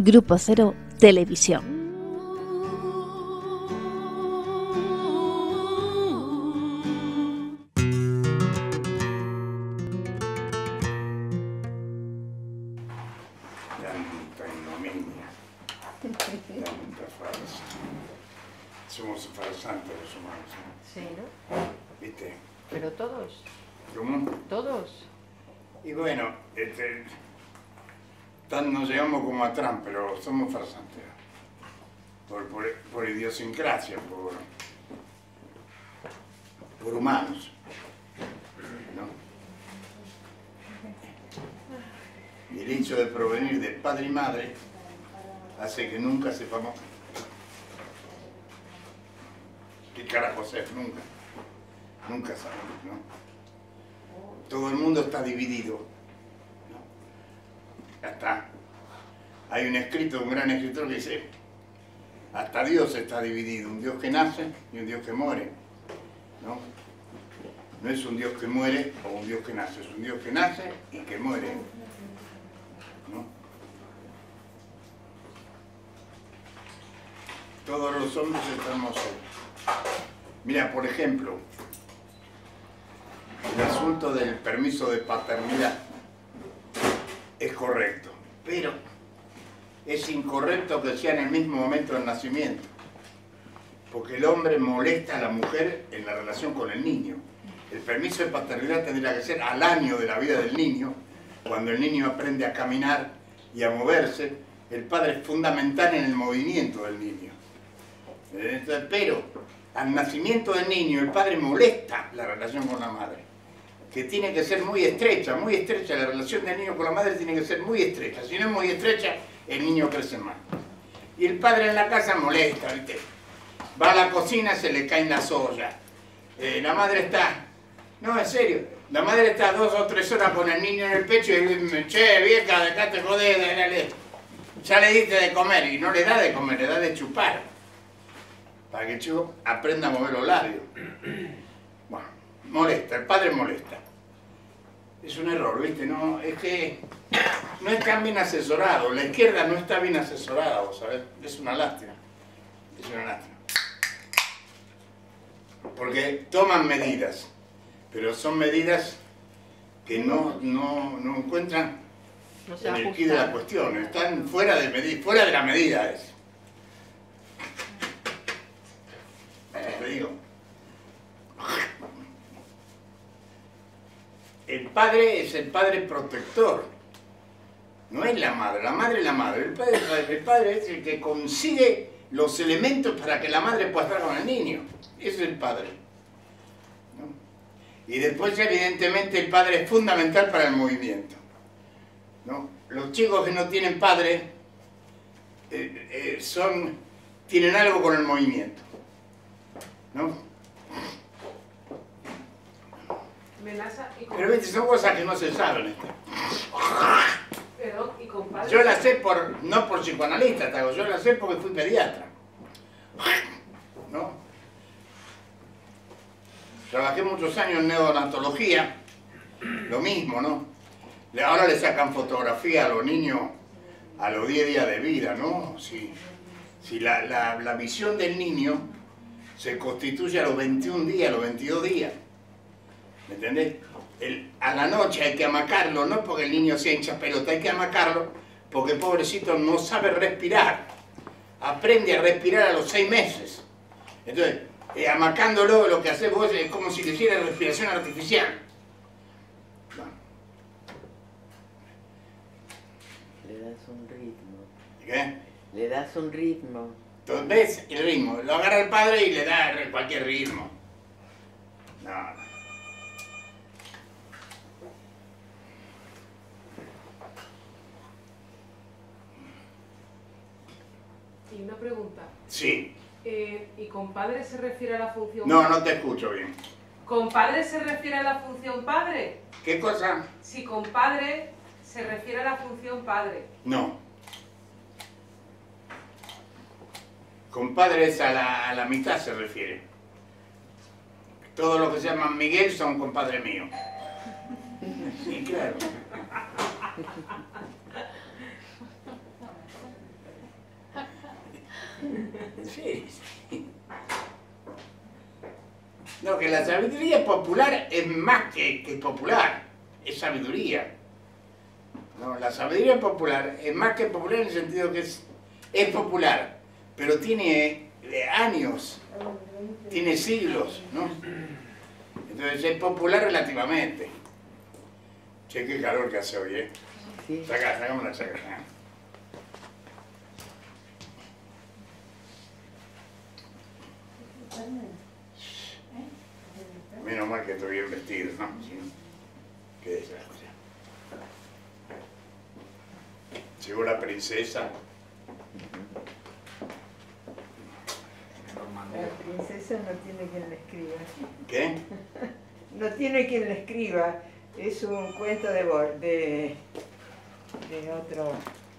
Grupo Cero Televisión. Somos farsantes los humanos, ¿no? Sí, ¿no? ¿Viste? Pero todos. ¿Cómo? Todos. Y bueno, nos llegamos como a Trump, pero somos farsantes. Por idiosincrasia, por humanos, ¿no? Y el hecho de provenir de padre y madre hace que nunca sepamos qué carajo hacer, nunca sabemos, ¿no? Todo el mundo está dividido, ¿no? Hasta hay un escrito, un gran escritor que dice, hasta Dios está dividido, un Dios que nace y un Dios que muere, ¿no? No es un Dios que muere o un Dios que nace, es un Dios que nace y que muere, ¿no? Todos los hombres estamos solos. Mira, por ejemplo, el asunto del permiso de paternidad es correcto, pero es incorrecto que sea en el mismo momento del nacimiento, porque el hombre molesta a la mujer en la relación con el niño. El permiso de paternidad tendría que ser al año de la vida del niño, cuando el niño aprende a caminar y a moverse. El padre es fundamental en el movimiento del niño. Pero al nacimiento del niño el padre molesta la relación con la madre, que tiene que ser muy estrecha, la relación del niño con la madre tiene que ser muy estrecha, si no es muy estrecha el niño crece mal. Y el padre en la casa molesta, ¿viste? Va a la cocina, se le caen las ollas, la madre está, no, en serio, la madre está 2 o 3 horas con el niño en el pecho y dice, che, vieja, dejate joder, dale. Ya le diste de comer, y no le da de comer, le da de chupar, para que el chico aprenda a mover los labios. Bueno, molesta, el padre molesta. Es un error, ¿viste? No, es que no están bien asesorados, la izquierda no está bien asesorada, ¿vos sabés? Es una lástima, es una lástima. Porque toman medidas, pero son medidas que no encuentran en el quid de la cuestión, están fuera de la medida. Te digo. El padre es el padre protector, no es la madre es la madre, el padre es el que consigue los elementos para que la madre pueda estar con el niño, ese es el padre, ¿no? Y después evidentemente el padre es fundamental para el movimiento, ¿no? Los chicos que no tienen padre tienen algo con el movimiento, ¿no? Pero viste, son cosas que no se saben. Perdón, y compadre. Yo la sé no por psicoanalista, yo la sé porque fui pediatra, ¿no? Trabajé muchos años en neonatología, lo mismo, ¿no? Ahora le sacan fotografía a los niños a los 10 días de vida, ¿no? Si la visión del niño se constituye a los 21 días, a los 22 días. ¿Me entendés? A la noche hay que amacarlo, no porque el niño sea hincha pelota, hay que amacarlo porque el pobrecito no sabe respirar. Aprende a respirar a los 6 meses. Entonces, amacándolo, lo que haces vos es como si le hiciera respiración artificial. Bueno. Le das un ritmo. ¿Qué? Le das un ritmo. Entonces, ¿ves el ritmo? Lo agarra el padre y le da cualquier ritmo. No. Y una pregunta. Sí. ¿Y compadre se refiere a la función? No te escucho bien. ¿Compadre se refiere a la función padre? ¿Qué cosa? Si compadre se refiere a la función padre. No. Compadre es a la mitad se refiere. Todos los que se llaman Miguel son compadre mío. Sí, claro. Sí, sí. No, que la sabiduría popular es más que popular, es sabiduría. No, la sabiduría popular es más que popular en el sentido que es popular, pero tiene años, tiene siglos, ¿no? Entonces es popular relativamente. Che, qué calor que hace hoy, ¿eh? Sí. Sacame una saca. Menos mal que estoy bien vestido, ¿no? Sí. Qué desgracia. Llegó la princesa. La princesa no tiene quien le escriba. ¿Qué? No tiene quien le escriba. Es un cuento de otro.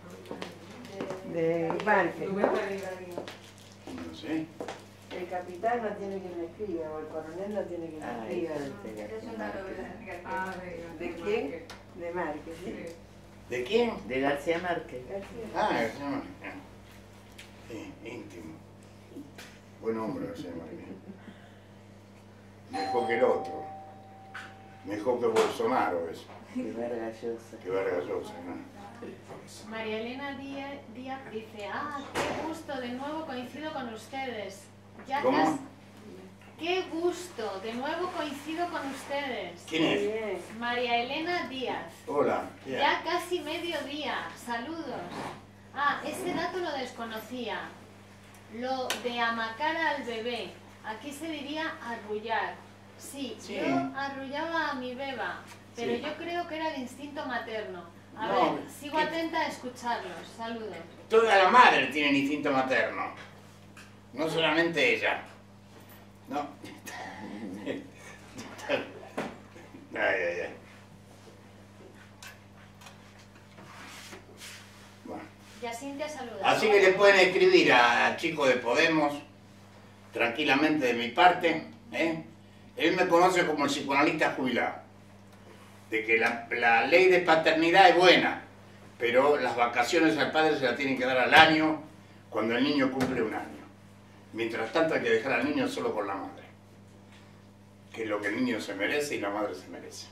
De Banque, ¿no? No sé. El capitán no tiene quien le escriba, o el coronel no tiene quien le escriba. Es una novela. Ah, ¿De quién? De Márquez, ¿sí? ¿De quién? De García Márquez. Ah, García Márquez. Sí, íntimo. Buen hombre, García Márquez. Mejor que el otro. Mejor que Bolsonaro, eso. Que Vargas Llosa. Que Vargas Llosa, ¿no? María Elena Díaz dice, qué gusto, de nuevo coincido con ustedes. Ya ¿Cómo? casi- Qué gusto, de nuevo coincido con ustedes. ¿Quién es? Bien. María Elena Díaz. Hola. Ya casi mediodía, saludos. Ese dato lo desconocía. Lo de amacar al bebé, aquí se diría arrullar. Sí, Sí. yo arrullaba a mi beba, pero Sí. yo creo que era el instinto materno. A No, ver, sigo ¿qué? atenta a escucharlos. Saludos. Toda la madre tiene instinto materno. No solamente ella. No. Ay. Bueno. Yacintia saluda. Así que le pueden escribir a Chico de Podemos, tranquilamente de mi parte, ¿eh? Él me conoce como el psicoanalista jubilado. De que la ley de paternidad es buena, pero las vacaciones al padre se las tienen que dar al año, cuando el niño cumple un año. Mientras tanto hay que dejar al niño solo con la madre, que es lo que el niño se merece y la madre se merece.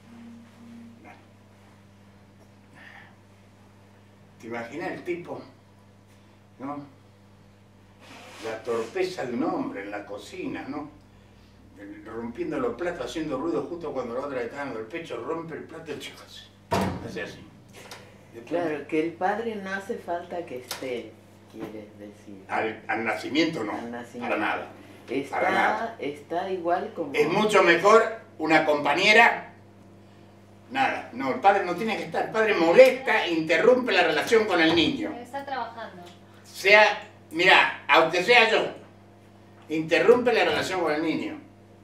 ¿Te imaginas el tipo? ¿No? La torpeza de un hombre en la cocina, ¿no? Rompiendo los platos, haciendo ruido justo cuando la otra le está dando el pecho, rompe el plato y el chico hace así. Después, Claro, que el padre no hace falta que esté, quieres decir. al nacimiento no, Al nacimiento. para nada. Para nada. Está igual como... Es mucho mejor una compañera, nada, no, el padre no tiene que estar, el padre molesta, interrumpe la relación con el niño. Está trabajando. Sea, mira, aunque sea yo, interrumpe la relación con el niño.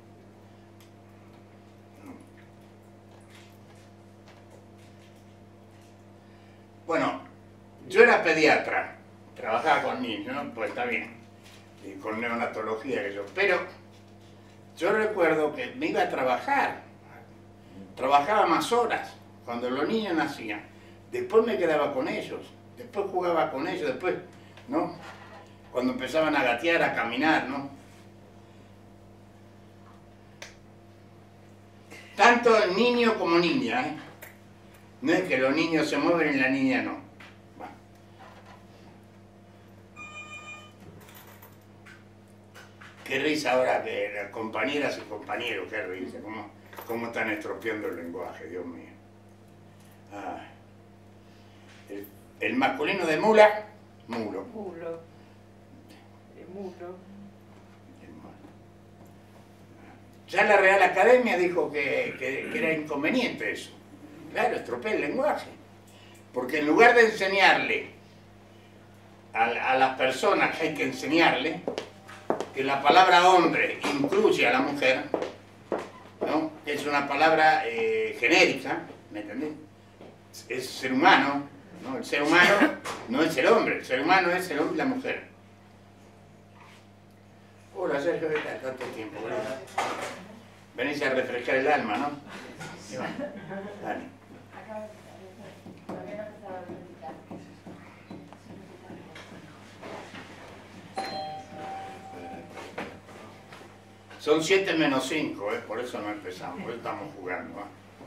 Bueno, yo era pediatra, trabajaba con niños, ¿no? Pues está bien, y con neonatología que yo, pero yo recuerdo que me iba a trabajar, trabajaba más horas cuando los niños nacían, después me quedaba con ellos, después jugaba con ellos, después, ¿no? Cuando empezaban a gatear, a caminar, ¿no? Tanto el niño como niña, ¿eh? No es que los niños se mueven y la niña no. Bueno. Qué risa ahora que las compañeras y compañeros, qué risa, cómo están estropeando el lenguaje, Dios mío. Ay. El masculino de mula, mulo. Mulo. Mulo. Ya la Real Academia dijo que era inconveniente eso. Claro, estropea el lenguaje. Porque en lugar de enseñarle a las personas que hay que enseñarle, que la palabra hombre incluye a la mujer, ¿no? Que es una palabra genérica, ¿me entendés? Es ser humano, ¿no? El ser humano no es el hombre, el ser humano es el hombre y la mujer. Hola, Sergio, ¿qué tal? Tanto tiempo, ¿verdad? Venís a refrescar el alma, ¿no? Y va, dale. Son 7 menos 5, por eso no empezamos, por eso estamos jugando.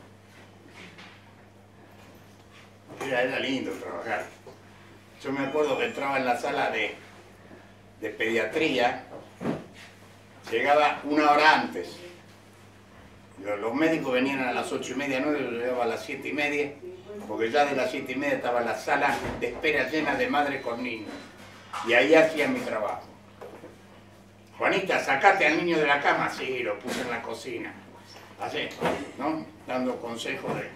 Era lindo trabajar. Yo me acuerdo que entraba en la sala de pediatría, llegaba 1 hora antes. Los médicos venían a las 8:30, 9, yo llegaba a las 7:30, porque ya de las 7:30 estaba la sala de espera llena de madres con niños. Y ahí hacía mi trabajo. Juanita, sacate al niño de la cama. Sí, lo puse en la cocina. Así, ¿no? Dando consejos de...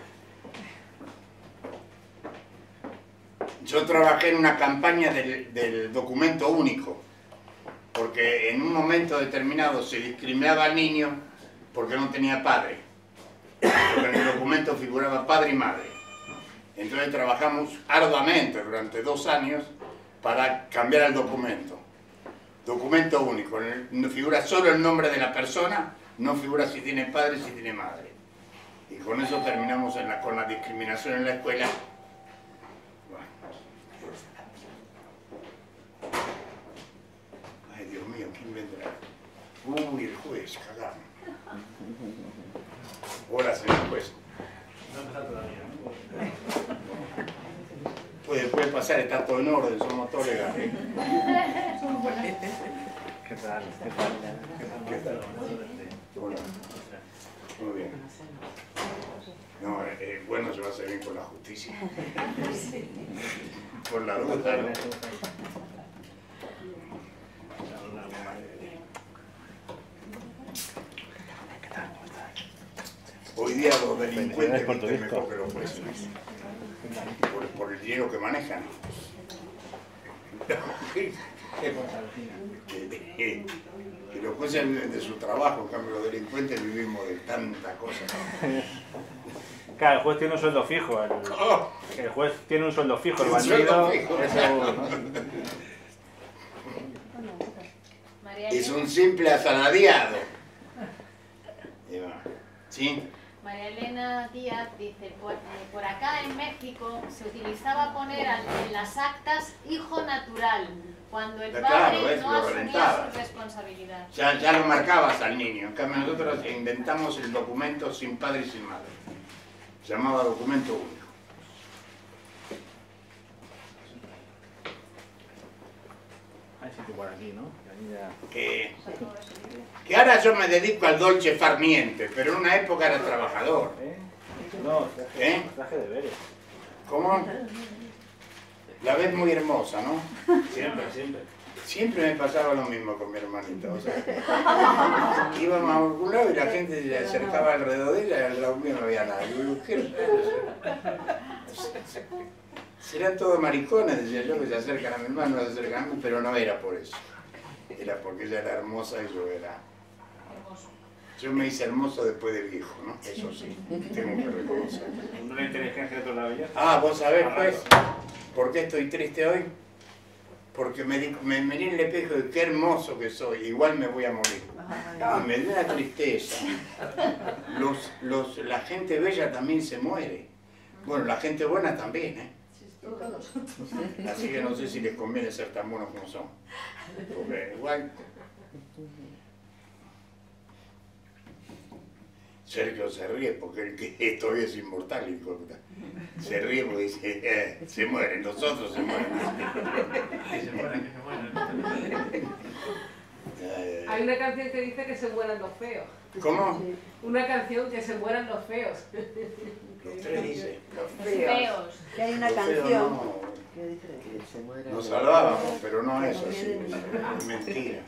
Yo trabajé en una campaña del documento único, porque en un momento determinado se discriminaba al niño porque no tenía padre, porque en el documento figuraba padre y madre. Entonces trabajamos arduamente durante 2 años para cambiar el documento. Documento único, no figura solo el nombre de la persona, no figura si tiene padre y si tiene madre. Y con eso terminamos con la discriminación en la escuela. Ay, Dios mío, ¿quién vendrá? Uy, el juez, cagamos. Hola, señor juez. No está todavía. Puede pasar, está todo en orden, somos todos legales. ¿Qué tal? ¿Qué tal? ¿Qué tal? Hola. Muy bien. No, bueno, se va a hacer bien con la justicia. Por la duda, ¿no? Hoy día los delincuentes visten mejor que los jueces. Por el dinero que manejan. Que los jueces viven de su trabajo, en cambio los delincuentes vivimos de tanta cosa. Claro, el juez tiene un sueldo fijo. El juez tiene un sueldo fijo, el bandido es un simple asalariado. ¿Sí? María Elena Díaz dice, por acá en México se utilizaba poner en las actas hijo natural, cuando el padre no asumía su responsabilidad. Ya lo marcabas al niño, en cambio nosotros inventamos el documento sin padre y sin madre. Se llamaba documento único. Hay sitio por aquí, ¿no? Que ahora yo me dedico al dolce far niente, pero en una época era trabajador. No, traje de veres. ¿Cómo? La ves muy hermosa, ¿no? Siempre, siempre. Siempre me pasaba lo mismo con mi hermanita. O sea, íbamos a algún lado y la gente se acercaba alrededor de ella y al lado mío no había nada. Yo digo, ¿qué? Serán todos maricones, decía yo, que se acercan a mi hermano, se acercan a mí, pero no era por eso. Era porque ella era hermosa y yo era... Yo me hice hermoso después de viejo, ¿no? Eso sí, tengo que reconocer. Una inteligencia de toda la vida. Ah, vos sabés, pues, ¿por qué estoy triste hoy? Porque me miré en el espejo y qué hermoso que soy, igual me voy a morir. Y me dio una tristeza. La gente bella también se muere. Bueno, la gente buena también, ¿eh? Así que no sé si les conviene ser tan buenos como son. Porque igual... Sergio se ríe porque el que todavía es inmortal, hijo de puta. Se ríe porque dice, se mueren, los otros se mueren. Que se mueran, que se mueran. Hay una canción que dice que se mueran los feos. ¿Cómo? Una canción que se mueran los feos. Los tres dice. Los Feos. Que hay una Los feos canción no. que dice que se muera. Nos salvábamos, pero no es así. Es mentira.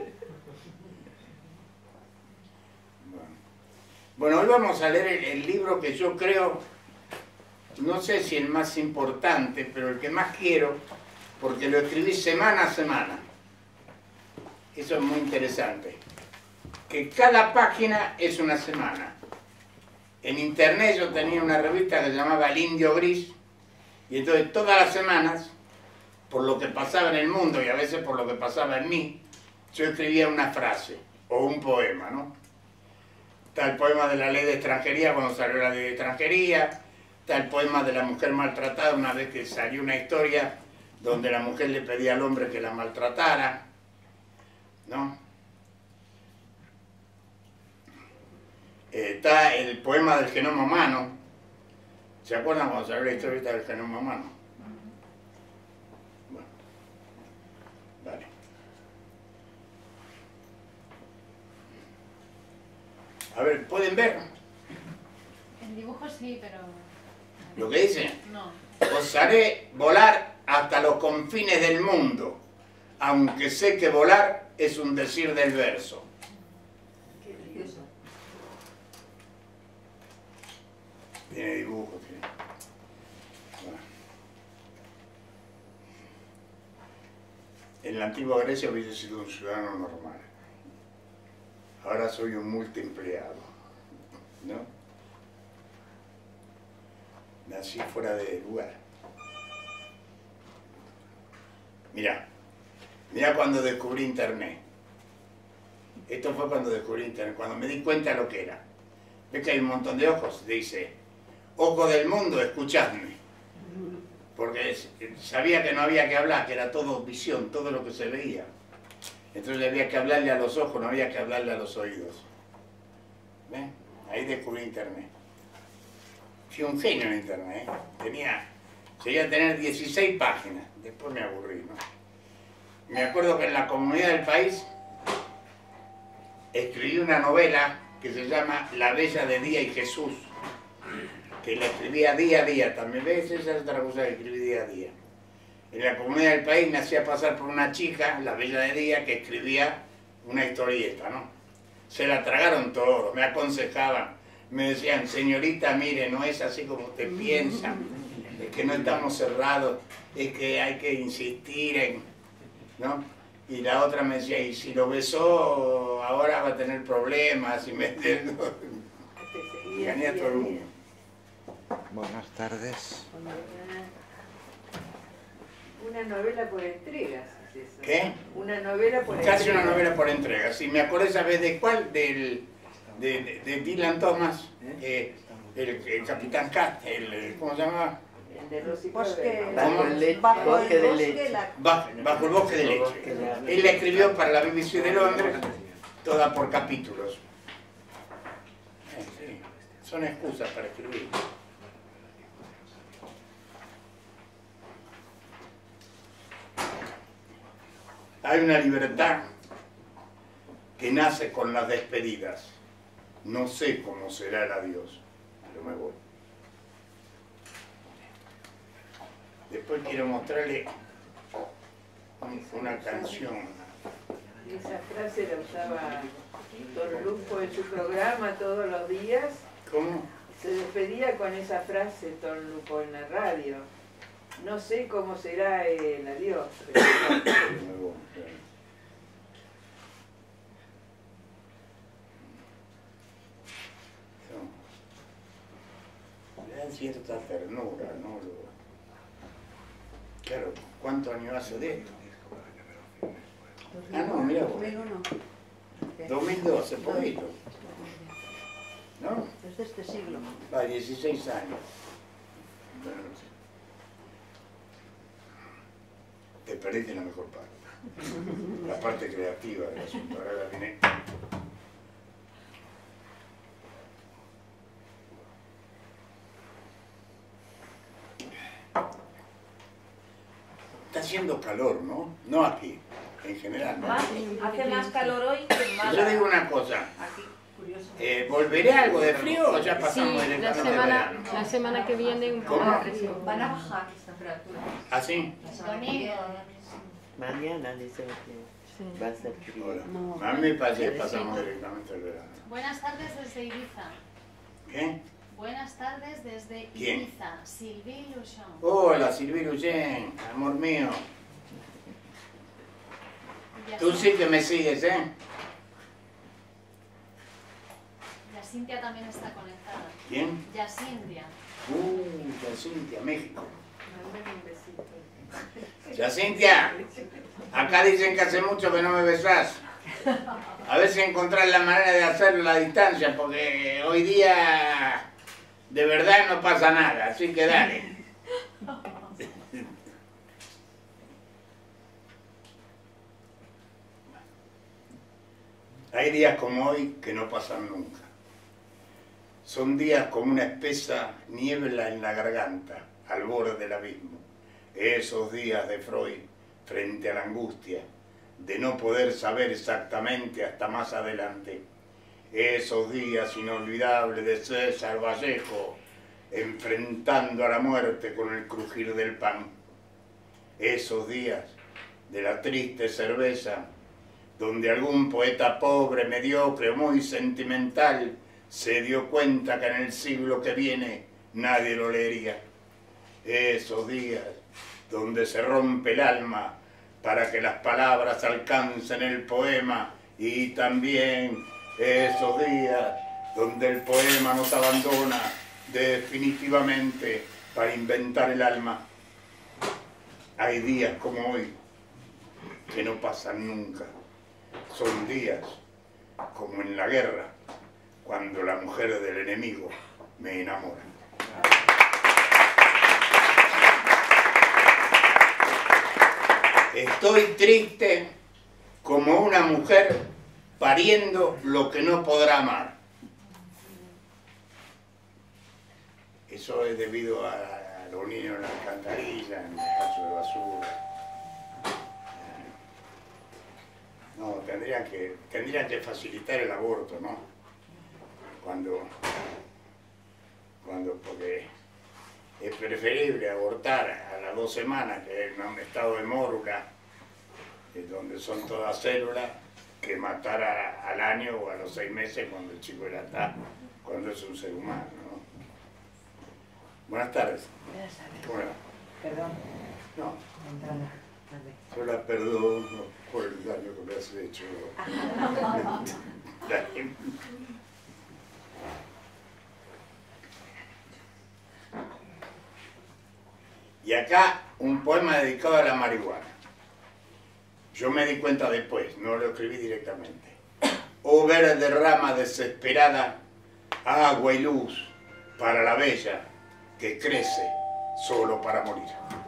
Bueno, hoy vamos a leer el libro que yo creo, no sé si el más importante, pero el que más quiero, porque lo escribí semana a semana. Eso es muy interesante. Que cada página es una semana. En internet yo tenía una revista que se llamaba El Indio Gris, y entonces todas las semanas, por lo que pasaba en el mundo y a veces por lo que pasaba en mí, yo escribía una frase o un poema, ¿no? Está el poema de la ley de extranjería cuando salió la ley de extranjería, está el poema de la mujer maltratada una vez que salió una historia donde la mujer le pedía al hombre que la maltratara, ¿no? Está el poema del genoma humano. ¿Se acuerdan cuando se abrió la historia del genoma humano? Bueno, vale. A ver, ¿pueden ver En dibujo sí, pero... lo que dice? No. Os haré volar hasta los confines del mundo, aunque sé que volar es un decir del verso. Tiene dibujos, tiene. Bueno. En la antigua Grecia hubiese sido un ciudadano normal. Ahora soy un multiempleado, ¿no? Nací fuera de lugar. Mirá cuando descubrí Internet. Esto fue cuando descubrí Internet, cuando me di cuenta de lo que era. ¿Ves que hay un montón de ojos? Dice, ojo del mundo, escuchadme. Porque sabía que no había que hablar, que era todo visión, todo lo que se veía. Entonces había que hablarle a los ojos, no había que hablarle a los oídos. ¿Ves? Ahí descubrí Internet. Fui un genio en Internet, ¿eh? Llegué a tener 16 páginas, después me aburrí, ¿no? Me acuerdo que en la Comunidad del País escribí una novela que se llama La Bella de Día y Jesús, que la escribía día a día, también ves, esa es otra cosa que escribí día a día. En la Comunidad del País me hacía pasar por una chica, la Bella de Día, que escribía una historieta, ¿no? Se la tragaron todo, me aconsejaban, me decían, señorita, mire, no es así como usted piensa, es que no estamos cerrados, es que hay que insistir en, ¿no? Y la otra me decía, y si lo besó, ahora va a tener problemas, y me gané a todo el mundo. Buenas tardes. Una novela por entregas, es eso. ¿Qué? Una novela por entregas. Casi una novela por entrega. Si me acuerdo esa vez de cuál, de Dylan Thomas, el Capitán Cat, ¿cómo se llama? El de Rosy Bosque, Clover. bajo el bosque de leche. Bajo el bosque de leche. Él la escribió para la BBC de Londres, toda por capítulos. Sí, son excusas para escribir. Hay una libertad que nace con las despedidas. No sé cómo será el adiós, pero me voy. Después quiero mostrarle una canción. Esa frase la usaba Don Lupo en su programa todos los días. ¿Cómo? Se despedía con esa frase Don Lupo en la radio. No sé cómo será el adiós. Pero... Me voy. Le dan cierta ternura, ¿no? Claro, ¿cuántos años hace de esto? Ah, no, mira vos. 2002, hace poquito. ¿No? Desde este siglo. Va, 16 años. Bueno, te perdiste la mejor parte. La parte creativa del asunto. Ahora la viene. Está haciendo calor, ¿no? No aquí, en general, ¿no? Hace más calor hoy que en Málaga. Yo digo una cosa. Aquí, curioso. ¿Volveré algo de frío o ya Sí, pasamos directamente de verano? la semana que viene un poco ¿Cómo? de frío. Van a bajar las temperaturas. ¿Así? Domingo. Mañana dice que va a ser frío. Hola. A mí me parece que pasamos directamente el verano. Buenas tardes desde Ibiza. ¿Qué? Buenas tardes desde ¿Quién? Ibiza. Sylvie Luchon. Hola, Sylvie Luyen, amor mío. Tú sí que me sigues, ¿eh? Yacintia también está conectada. ¿Quién? Yacintia. Yacintia, México. Mándame un besito. Yacintia, acá dicen que hace mucho que no me besás. A ver si encontrás la manera de hacerlo a la distancia, porque hoy día de verdad no pasa nada, así que dale. Hay días como hoy que no pasan nunca. Son días como una espesa niebla en la garganta, al borde del abismo. Esos días de Freud frente a la angustia, de no poder saber exactamente hasta más adelante. Esos días inolvidables de César Vallejo, enfrentando a la muerte con el crujir del pan. Esos días de la triste cerveza, donde algún poeta pobre, mediocre o muy sentimental se dio cuenta que en el siglo que viene nadie lo leería. Esos días donde se rompe el alma para que las palabras alcancen el poema, y también esos días donde el poema nos abandona definitivamente para inventar el alma. Hay días como hoy que no pasan nunca. Son días como en la guerra, cuando la mujer del enemigo me enamora. Estoy triste como una mujer pariendo lo que no podrá amar. Eso es debido a los niños en la alcantarilla, en el caso de basura. No, tendrían que facilitar el aborto, ¿no? Porque es preferible abortar a las 2 semanas, que es un estado de mórula, donde son todas células, que matar al año o a los 6 meses cuando el chico ya está, cuando es un ser humano, ¿no? Buenas tardes. Buenas tardes. ¿Cómo le va? Perdón. No, Entrada. yo la perdono por el daño que me has hecho. Y acá un poema dedicado a la marihuana. Yo me di cuenta después, no lo escribí directamente. Oh verde rama desesperada, agua y luz para la bella que crece solo para morir.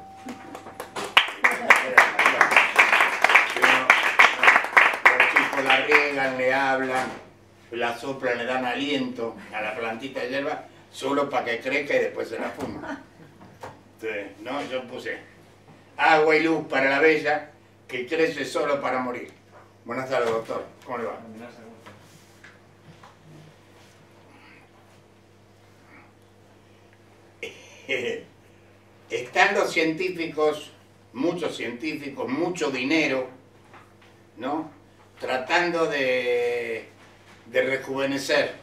Los chicos la riegan, le hablan, la soplan, le dan aliento a la plantita de hierba solo para que crezca y después se la fuma. Entonces, no, yo puse agua y luz para la bella que crece solo para morir. Buenas tardes, doctor. ¿Cómo le va? Están los científicos, muchos científicos, mucho dinero, ¿no? Tratando de rejuvenecer,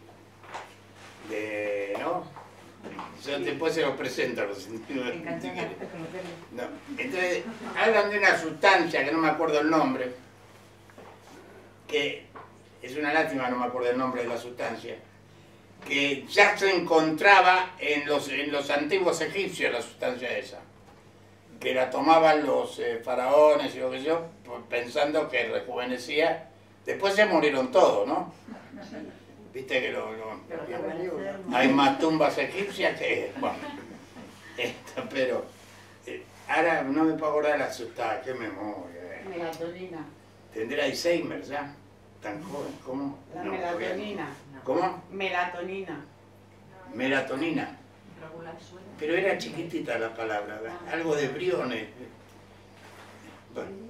¿no? Yo después se los presento a los científicos. No. Entonces, hablan de una sustancia que no me acuerdo el nombre, que es una lástima, no me acuerdo el nombre de la sustancia, que ya se encontraba en los antiguos egipcios, la sustancia esa, que la tomaban los faraones y lo que yo, pensando que rejuvenecía. Después se murieron todos, ¿no? Viste que hay más tumbas egipcias que... Bueno, pero ahora no me puedo acordar de la sustancia, qué memoria. Melatonina. ¿Tendrá Alzheimer ya? ¿Tan joven? ¿Cómo? La No, melatonina. ¿Cómo? Melatonina. Melatonina. Pero era chiquitita la palabra, algo de briones. Bueno.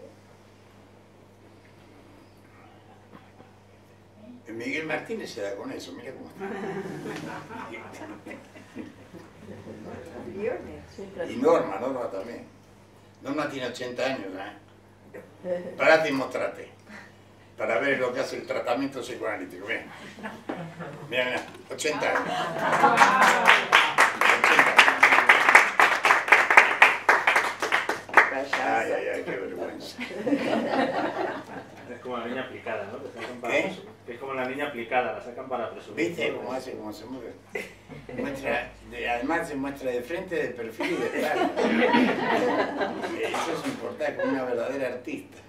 Miguel Martínez se da con eso, mira cómo está. Y Norma también. Norma tiene 80 años, ¿eh? Parate y mostrate. Para ver lo que hace el tratamiento psicoanalítico. Mira, mira, 80 años. 80 años. Ay, qué vergüenza. Es como la niña aplicada, ¿no? Que sacan para ¿Qué? es como la niña aplicada, la sacan para presumir. ¿Viste cómo hace, cómo se mueve? Además se muestra de frente, de perfil y de espalda. Eso es importante, como una verdadera artista.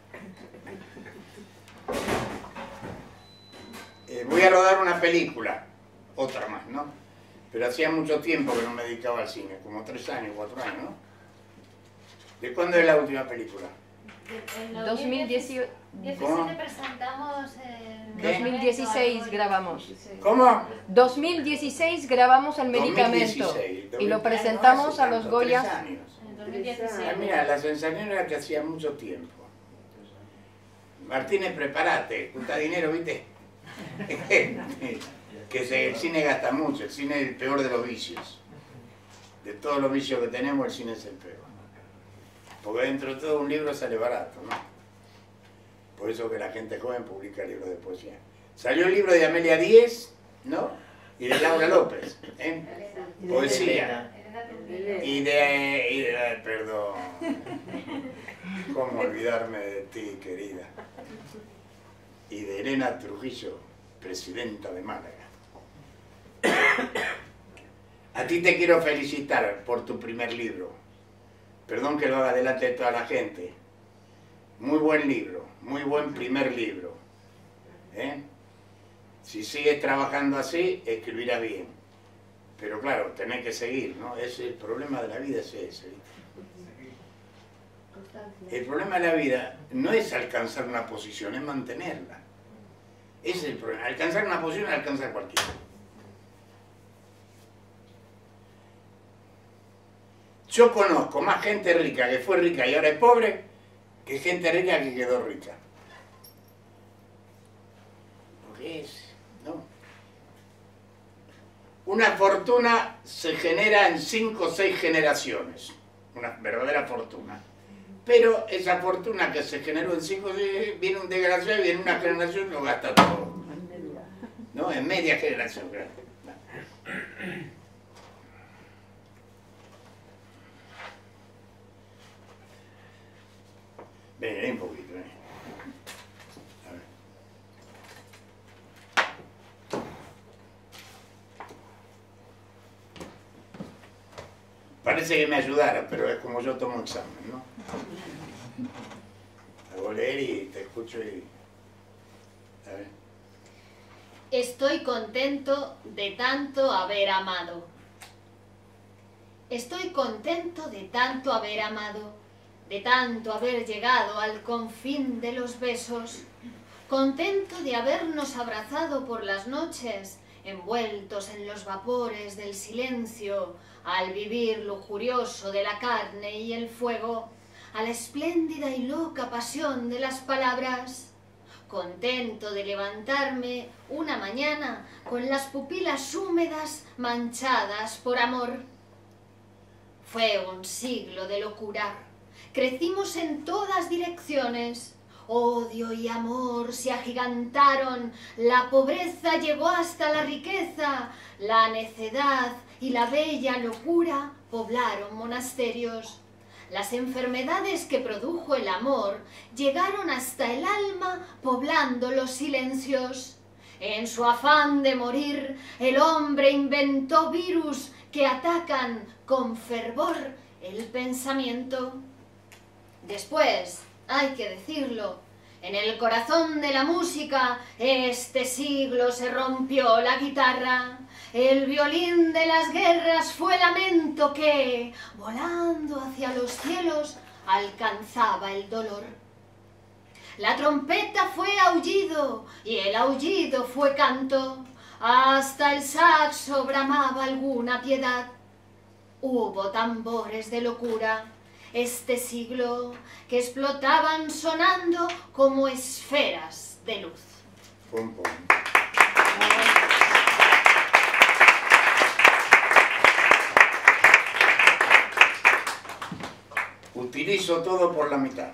Voy a rodar una película, otra más, ¿no? Pero hacía mucho tiempo que no me dedicaba al cine, como 3 años, 4 años, ¿no? ¿De cuándo es la última película? En 2018. 2017 presentamos el 2016 grabamos. ¿Cómo? 2016 grabamos el medicamento 2016, y lo 2016, presentamos no hace a los tanto, Goyas. 3 años. En 2017. Ah, mira, la sensación era que hacía mucho tiempo. Martínez, prepárate, junta dinero, ¿viste? El cine gasta mucho, el cine es el peor de los vicios. De todos los vicios que tenemos, el cine es el peor. Porque dentro de todo un libro sale barato, ¿no? Por eso que la gente joven publica libros de poesía. Salió el libro de Amelia Díez, ¿no? Y de Laura López, ¿eh? Poesía. Perdón. ¿Cómo olvidarme de ti, querida? Y de Elena Trujillo, presidenta de Málaga. A ti te quiero felicitar por tu primer libro. Perdón que lo haga delante de toda la gente. Muy buen libro, muy buen primer libro. ¿Eh? Si sigues trabajando así, escribirás bien. Pero claro, tenés que seguir, ¿no? El problema de la vida es ese, ¿viste? El problema de la vida no es alcanzar una posición, es mantenerla. Ese es el problema. Alcanzar una posición es alcanzar cualquiera. Yo conozco más gente rica que fue rica y ahora es pobre, que gente rica que quedó rica. Porque ¿no? Una fortuna se genera en 5 o 6 generaciones, una verdadera fortuna. Pero esa fortuna que se generó en 5 o 6, viene un desgraciado y viene una generación y lo gasta todo. ¿No? En media generación, claro. Ven un poquito, A ver. Parece que me ayudara, pero es como yo tomo examen, ¿no? Hago leer y te escucho y... A ver. Estoy contento de tanto haber amado. Estoy contento de tanto haber amado, de tanto haber llegado al confín de los besos, contento de habernos abrazado por las noches, envueltos en los vapores del silencio, al vivir lujurioso de la carne y el fuego, a la espléndida y loca pasión de las palabras, contento de levantarme una mañana con las pupilas húmedas manchadas por amor. Fue un siglo de locura. Crecimos en todas direcciones. Odio y amor se agigantaron. La pobreza llegó hasta la riqueza. La necedad y la bella locura poblaron monasterios. Las enfermedades que produjo el amor llegaron hasta el alma poblando los silencios. En su afán de morir, el hombre inventó virus que atacan con fervor el pensamiento. Después, hay que decirlo, en el corazón de la música, este siglo se rompió la guitarra. El violín de las guerras fue lamento que, volando hacia los cielos, alcanzaba el dolor. La trompeta fue aullido y el aullido fue canto. Hasta el saxo bramaba alguna piedad. Hubo tambores de locura este siglo que explotaban sonando como esferas de luz. Pum, pum. Utilizo todo por la mitad.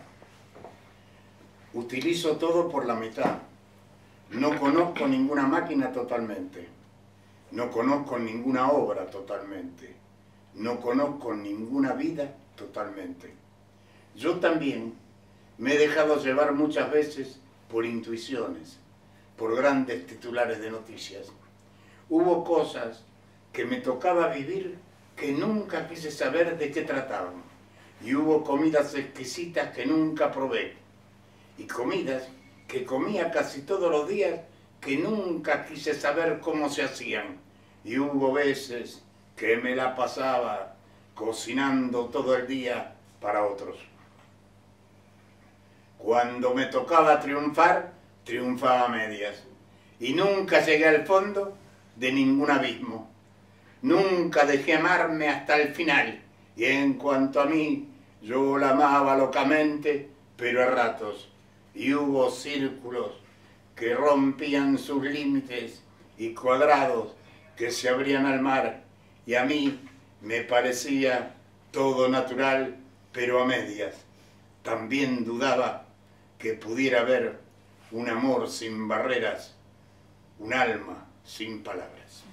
Utilizo todo por la mitad. No conozco ninguna máquina totalmente. No conozco ninguna obra totalmente. No conozco ninguna vida totalmente. Yo también me he dejado llevar muchas veces por intuiciones, por grandes titulares de noticias. Hubo cosas que me tocaba vivir que nunca quise saber de qué trataban. Y hubo comidas exquisitas que nunca probé. Y comidas que comía casi todos los días que nunca quise saber cómo se hacían. Y hubo veces que me la pasaba cocinando todo el día para otros. Cuando me tocaba triunfar, triunfaba a medias. Y nunca llegué al fondo de ningún abismo. Nunca dejé amarme hasta el final. Y en cuanto a mí, yo la amaba locamente, pero a ratos. Y hubo círculos que rompían sus límites y cuadrados que se abrían al mar. Y a mí me parecía todo natural, pero a medias. También dudaba que pudiera haber un amor sin barreras, un alma sin palabras.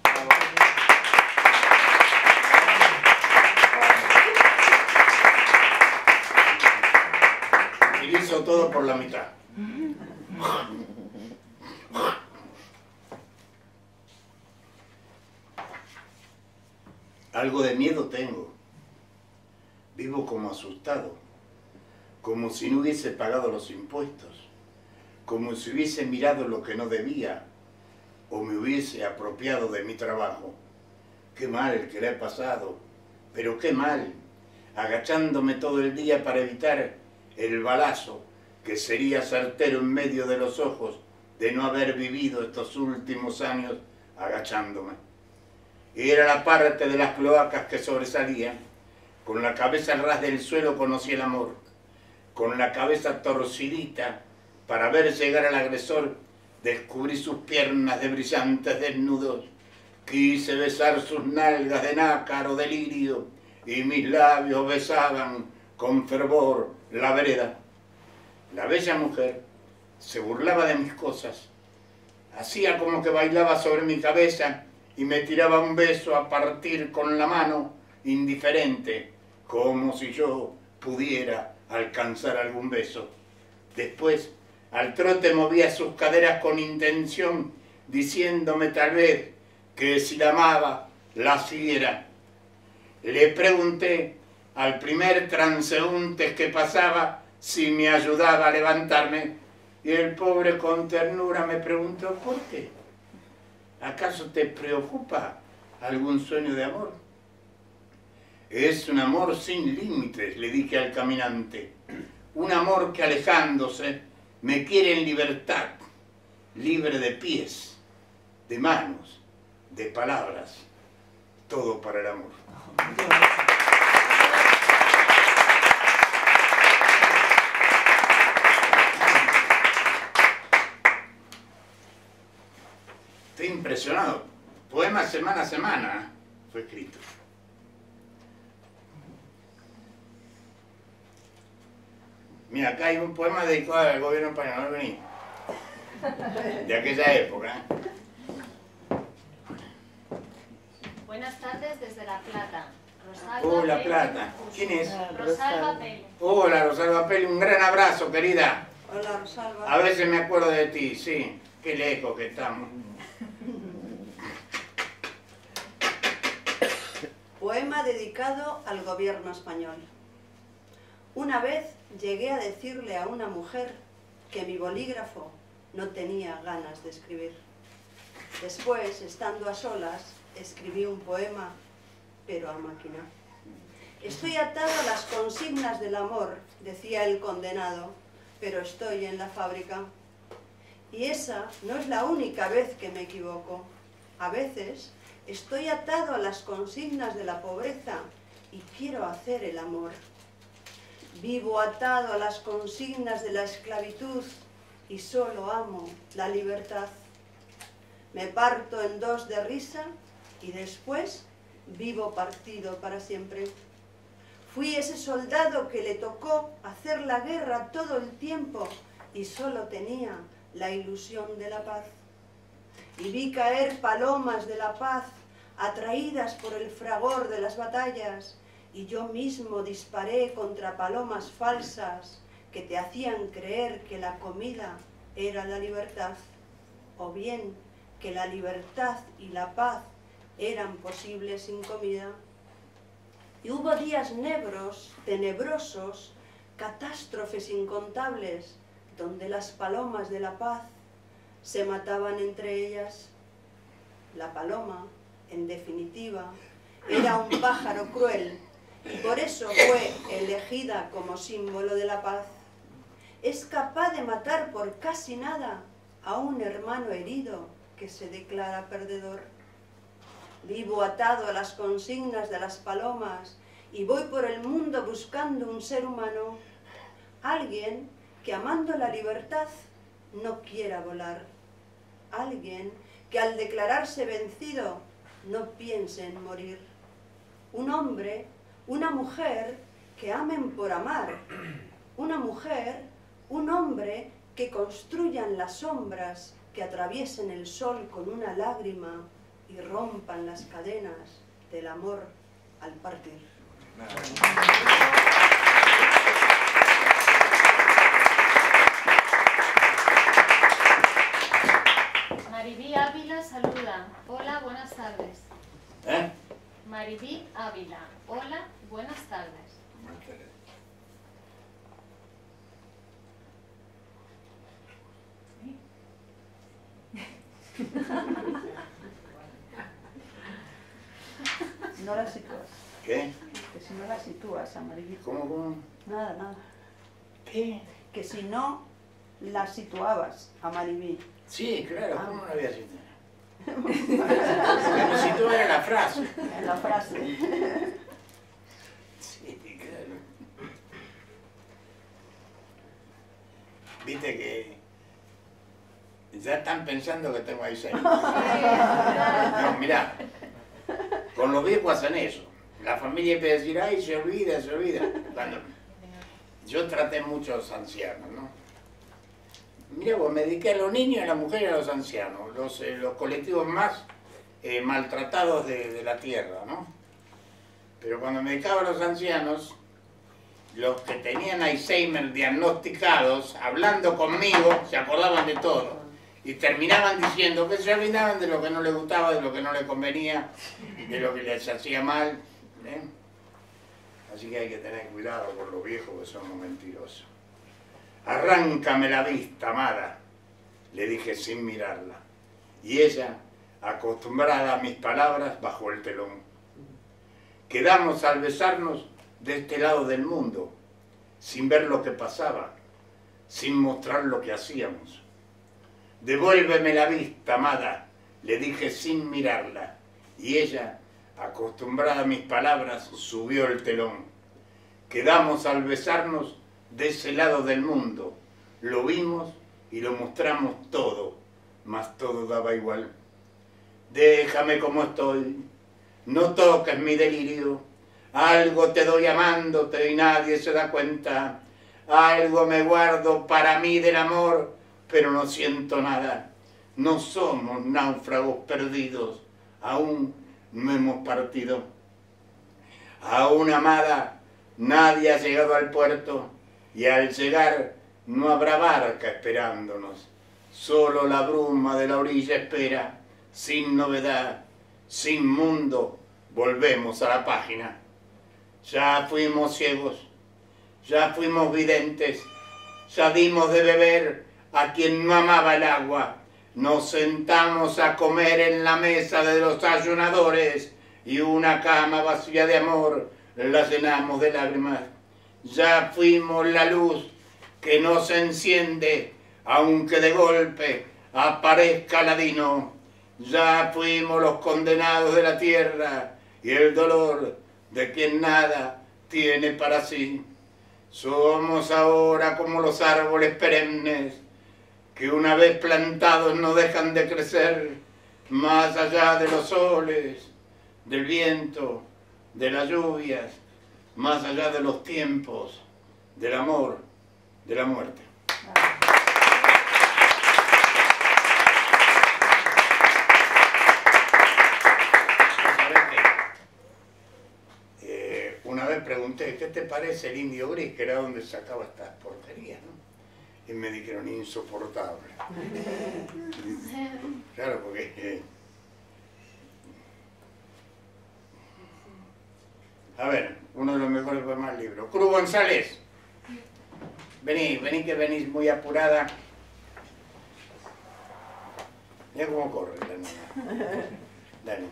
Utilizo todo por la mitad. Algo de miedo tengo. Vivo como asustado, como si no hubiese pagado los impuestos, como si hubiese mirado lo que no debía o me hubiese apropiado de mi trabajo. Qué mal el que le he pasado, pero qué mal, agachándome todo el día para evitar el balazo que sería certero en medio de los ojos de no haber vivido estos últimos años agachándome. Era la parte de las cloacas que sobresalía. Con la cabeza al ras del suelo conocí el amor. Con la cabeza torcidita para ver llegar al agresor, descubrí sus piernas de brillantes desnudos. Quise besar sus nalgas de nácar o delirio y mis labios besaban con fervor la vereda. La bella mujer se burlaba de mis cosas. Hacía como que bailaba sobre mi cabeza y me tiraba un beso a partir con la mano, indiferente, como si yo pudiera alcanzar algún beso. Después, al trote movía sus caderas con intención, diciéndome tal vez que si la amaba, la siguiera. Le pregunté al primer transeúnte que pasaba si me ayudaba a levantarme, y el pobre con ternura me preguntó, ¿por qué? ¿Acaso te preocupa algún sueño de amor? Es un amor sin límites, le dije al caminante. Un amor que alejándose me quiere en libertad, libre de pies, de manos, de palabras, todo para el amor. Estoy impresionado. Poema semana a semana fue escrito. Mira, acá hay un poema dedicado al gobierno español, vení, de aquella época. Buenas tardes desde La Plata. La Plata. ¿Quién es? Rosalba Pérez. Hola, Rosalba Pérez, un gran abrazo, querida. Hola, Rosalba. A veces me acuerdo de ti, sí. Qué lejos que estamos. Poema dedicado al gobierno español. Una vez llegué a decirle a una mujer que mi bolígrafo no tenía ganas de escribir. Después, estando a solas, escribí un poema, pero a máquina. Estoy atado a las consignas del amor, decía el condenado, pero estoy en la fábrica. Y esa no es la única vez que me equivoco. A veces estoy atado a las consignas de la pobreza y quiero hacer el amor. Vivo atado a las consignas de la esclavitud y solo amo la libertad. Me parto en dos de risa y después vivo partido para siempre. Fui ese soldado que le tocó hacer la guerra todo el tiempo y solo tenía la ilusión de la paz. Y vi caer palomas de la paz atraídas por el fragor de las batallas, y yo mismo disparé contra palomas falsas que te hacían creer que la comida era la libertad, o bien que la libertad y la paz eran posibles sin comida. Y hubo días negros, tenebrosos, catástrofes incontables, donde las palomas de la paz se mataban entre ellas. La paloma, en definitiva, era un pájaro cruel, y por eso fue elegida como símbolo de la paz. es capaz de matar por casi nada a un hermano herido que se declara perdedor. Vivo atado a las consignas de las palomas y voy por el mundo buscando un ser humano, alguien que amando la libertad no quiera volar, alguien que al declararse vencido no piense en morir, un hombre, una mujer que amen por amar, una mujer, un hombre que construyan las sombras, que atraviesen el sol con una lágrima y rompan las cadenas del amor al partir. Maribí Ávila saluda. Hola, buenas tardes. Maribí Ávila. Hola, buenas tardes. No la sitúas. ¿Qué? Que si no la sitúas, Amarillí. ¿Cómo? Nada, nada. ¿Qué? Que si no la situabas a Maribí. Sí, claro, ¿cómo no la voy a situar? Lo que me sitúa era la frase. En la frase. Sí, claro. Viste que ya están pensando que tengo Alzheimer. No, mirá, con los viejos hacen eso. La familia empieza a decir, ay, se olvida, se olvida. Cuando yo traté muchos ancianos, ¿no? Mirá, vos, me dediqué a los niños, a las mujeres y a los ancianos, los colectivos más maltratados de la tierra, ¿no? Pero cuando me dedicaba a los ancianos, los que tenían Alzheimer diagnosticados, hablando conmigo, se acordaban de todo. Y terminaban diciendo que se olvidaban de lo que no les gustaba, de lo que no les convenía, de lo que les hacía mal. ¿Eh? Así que hay que tener cuidado con los viejos que son muy mentirosos. Arráncame la vista, amada, le dije sin mirarla. Y ella, acostumbrada a mis palabras, bajó el telón. Quedamos al besarnos de este lado del mundo, sin ver lo que pasaba, sin mostrar lo que hacíamos. Devuélveme la vista, amada, le dije sin mirarla. Y ella, acostumbrada a mis palabras, subió el telón. Quedamos al besarnos de ese lado del mundo. Lo vimos y lo mostramos todo, mas todo daba igual. Déjame como estoy, no toques mi delirio. Algo te doy amándote y nadie se da cuenta. Algo me guardo para mí del amor, pero no siento nada. No somos náufragos perdidos, aún no hemos partido. Aún, amada, nadie ha llegado al puerto, y al llegar no habrá barca esperándonos. Solo la bruma de la orilla espera, sin novedad, sin mundo, volvemos a la página. Ya fuimos ciegos, ya fuimos videntes, ya dimos de beber a quien no amaba el agua. Nos sentamos a comer en la mesa de los ayunadores y una cama vacía de amor la llenamos de lágrimas. Ya fuimos la luz que no se enciende, aunque de golpe aparezca Ladino. Ya fuimos los condenados de la tierra y el dolor de quien nada tiene para sí. Somos ahora como los árboles perennes, que una vez plantados no dejan de crecer, más allá de los soles, del viento, de las lluvias, más allá de los tiempos, del amor, de la muerte. Una vez pregunté, ¿qué te parece el Indio Gris? Que era donde sacaba estas porquerías, ¿no? Y me dijeron, insoportable. Claro, porque... A ver, uno de los mejores poemas del libro. Cruz González. Vení que venís muy apurada. Mira cómo corre la niña. Dale.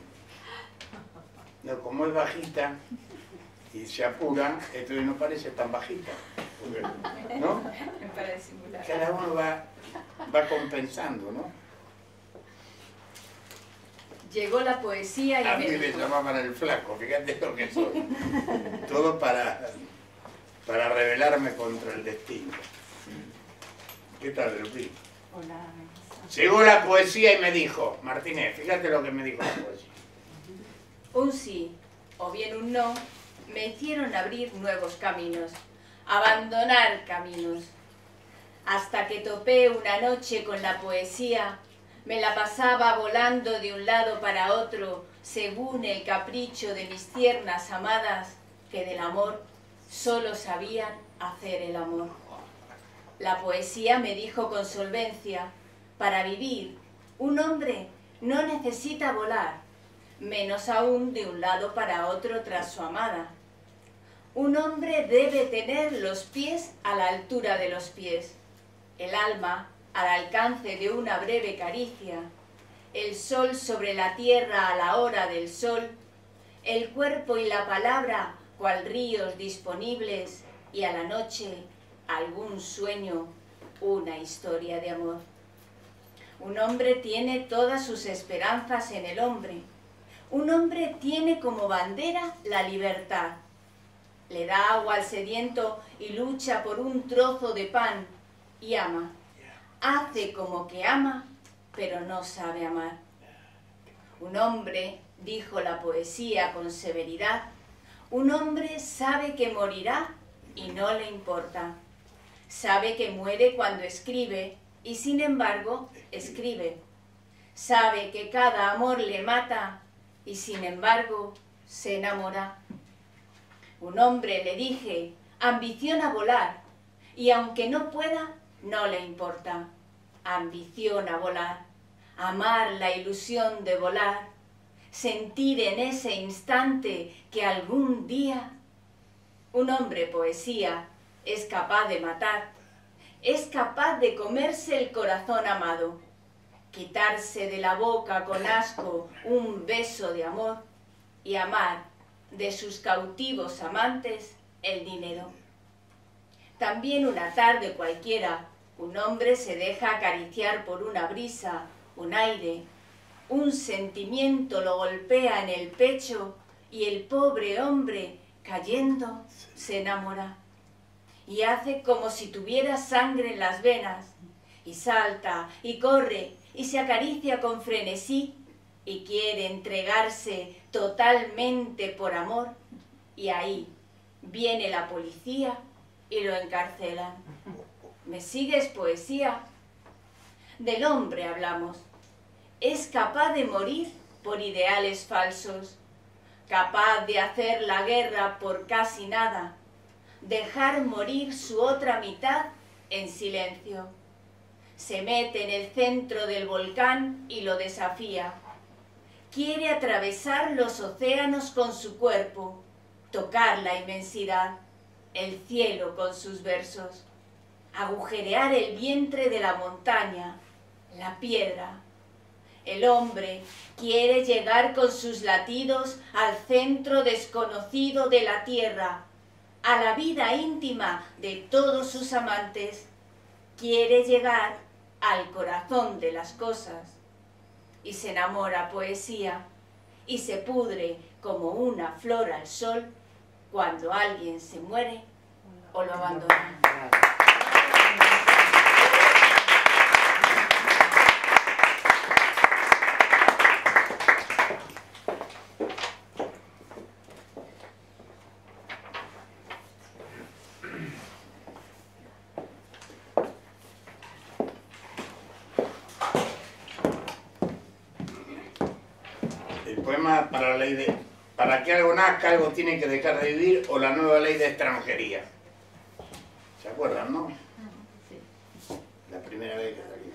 No, como es bajita y se apura, entonces no parece tan bajita. Porque, ¿no? Para disimular. Cada uno va compensando, ¿no? Llegó la poesía y A mí me llamaban el flaco, fíjate lo que soy. Todo para rebelarme contra el destino. ¿Qué tal, Lupín? Hola. Llegó la poesía y me dijo, Martínez, fíjate lo que me dijo la poesía. Un sí o bien un no me hicieron abrir nuevos caminos, abandonar caminos. Hasta que topé una noche con la poesía, me la pasaba volando de un lado para otro, según el capricho de mis tiernas amadas, que del amor solo sabían hacer el amor. La poesía me dijo con solvencia, para vivir, un hombre no necesita volar, menos aún de un lado para otro tras su amada. Un hombre debe tener los pies a la altura de los pies, el alma al alcance de una breve caricia, el sol sobre la tierra a la hora del sol, el cuerpo y la palabra cual ríos disponibles, y a la noche algún sueño, una historia de amor. Un hombre tiene todas sus esperanzas en el hombre. Un hombre tiene como bandera la libertad. Le da agua al sediento y lucha por un trozo de pan y ama. Hace como que ama, pero no sabe amar. Un hombre, dijo la poesía con severidad, un hombre sabe que morirá y no le importa. Sabe que muere cuando escribe y sin embargo escribe. Sabe que cada amor le mata y sin embargo se enamora. Un hombre, le dije, ambiciona volar y aunque no pueda, no le importa. Ambiciona volar, amar la ilusión de volar, sentir en ese instante que algún día un hombre poesía es capaz de matar, es capaz de comerse el corazón amado, quitarse de la boca con asco un beso de amor y amar de sus cautivos amantes el dinero. También una tarde cualquiera, un hombre se deja acariciar por una brisa, un aire, un sentimiento lo golpea en el pecho y el pobre hombre, cayendo, se enamora. Y hace como si tuviera sangre en las venas, y salta, y corre, y se acaricia con frenesí, y quiere entregarse totalmente por amor, y ahí viene la policía y lo encarcelan. ¿Me sigues, poesía? Del hombre hablamos. Es capaz de morir por ideales falsos, capaz de hacer la guerra por casi nada, dejar morir su otra mitad en silencio. Se mete en el centro del volcán y lo desafía. Quiere atravesar los océanos con su cuerpo, tocar la inmensidad, el cielo con sus versos, agujerear el vientre de la montaña, la piedra. El hombre quiere llegar con sus latidos al centro desconocido de la tierra, a la vida íntima de todos sus amantes. Quiere llegar al corazón de las cosas. Y se enamora, poesía, y se pudre como una flor al sol cuando alguien se muere o lo abandona. Para la ley de, para que algo nazca, algo tiene que dejar de vivir, o la nueva ley de extranjería. ¿Se acuerdan, no? Sí. La primera vez que salió.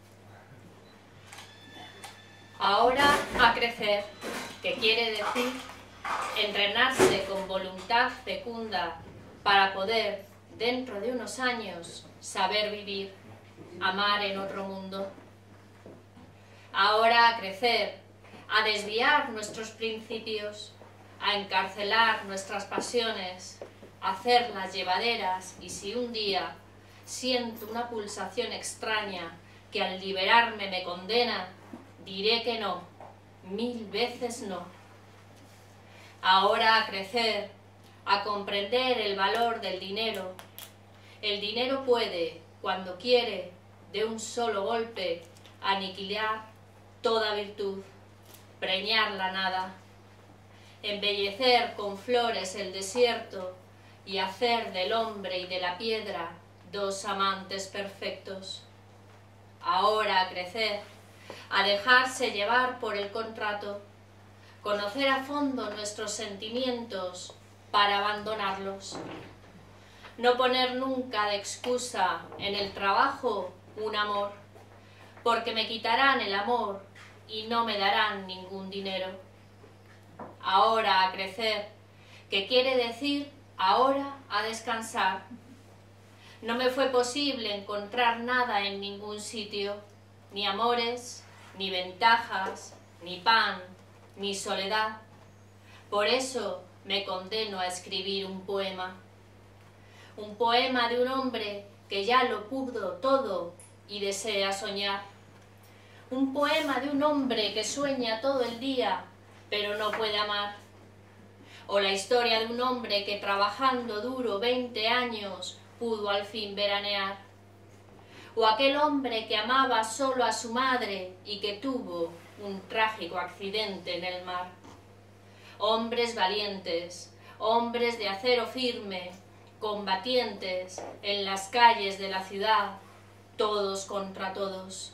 Ahora a crecer, que quiere decir entrenarse con voluntad fecunda para poder, dentro de unos años, saber vivir, amar en otro mundo. Ahora a crecer, a desviar nuestros principios, a encarcelar nuestras pasiones, hacerlas llevaderas, y si un día siento una pulsación extraña que al liberarme me condena, diré que no, 1000 veces no. Ahora a crecer, a comprender el valor del dinero. El dinero puede, cuando quiere, de un solo golpe, aniquilar toda virtud, preñar la nada, embellecer con flores el desierto y hacer del hombre y de la piedra 2 amantes perfectos. Ahora a crecer, a dejarse llevar por el contrato, conocer a fondo nuestros sentimientos para abandonarlos. No poner nunca de excusa en el trabajo un amor, porque me quitarán el amor y no me darán ningún dinero. Ahora a crecer, que quiere decir ahora a descansar. No me fue posible encontrar nada en ningún sitio, ni amores, ni ventajas, ni pan, ni soledad. Por eso me condeno a escribir un poema de un hombre que ya lo pudo todo y desea soñar. Un poema de un hombre que sueña todo el día, pero no puede amar. O la historia de un hombre que trabajando duro 20 años pudo al fin veranear. O aquel hombre que amaba solo a su madre y que tuvo un trágico accidente en el mar. Hombres valientes, hombres de acero firme, combatientes en las calles de la ciudad, todos contra todos.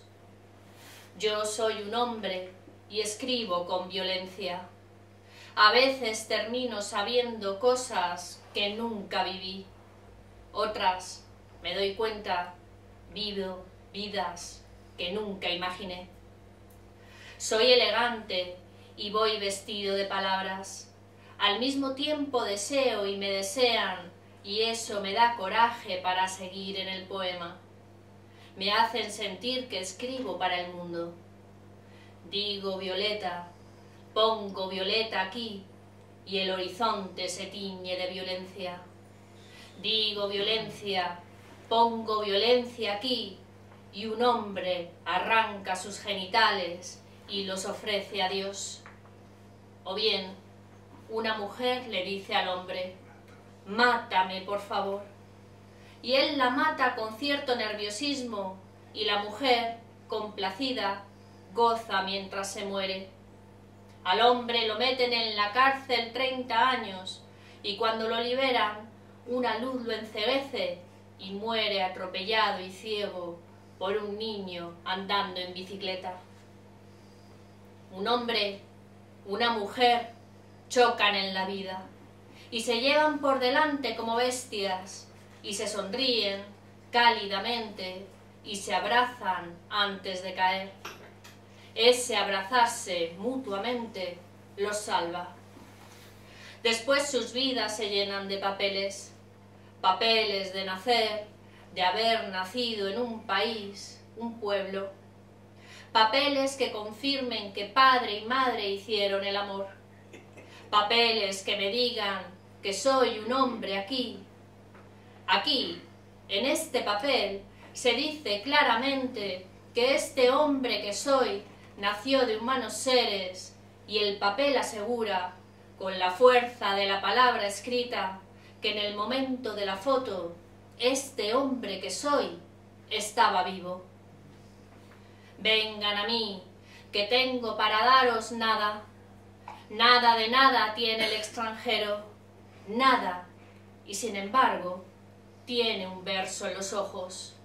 Yo soy un hombre y escribo con violencia. A veces termino sabiendo cosas que nunca viví. Otras, me doy cuenta, vivo vidas que nunca imaginé. Soy elegante y voy vestido de palabras. Al mismo tiempo deseo y me desean, y eso me da coraje para seguir en el poema. Me hacen sentir que escribo para el mundo. Digo violeta, pongo violeta aquí, y el horizonte se tiñe de violencia. Digo violencia, pongo violencia aquí, y un hombre arranca sus genitales y los ofrece a Dios. O bien, una mujer le dice al hombre: mátame, por favor. Y él la mata con cierto nerviosismo, y la mujer, complacida, goza mientras se muere. Al hombre lo meten en la cárcel 30 años, y cuando lo liberan, una luz lo enceguece, y muere atropellado y ciego por un niño andando en bicicleta. Un hombre, una mujer, chocan en la vida, y se llevan por delante como bestias, y se sonríen cálidamente, y se abrazan antes de caer. Ese abrazarse mutuamente los salva. Después sus vidas se llenan de papeles, papeles de nacer, de haber nacido en un país, un pueblo, papeles que confirmen que padre y madre hicieron el amor, papeles que me digan que soy un hombre aquí. Aquí, en este papel, se dice claramente que este hombre que soy nació de humanos seres, y el papel asegura, con la fuerza de la palabra escrita, que en el momento de la foto, este hombre que soy estaba vivo. Vengan a mí, que tengo para daros nada. Nada de nada tiene el extranjero, nada, y sin embargo, tiene un verso en los ojos.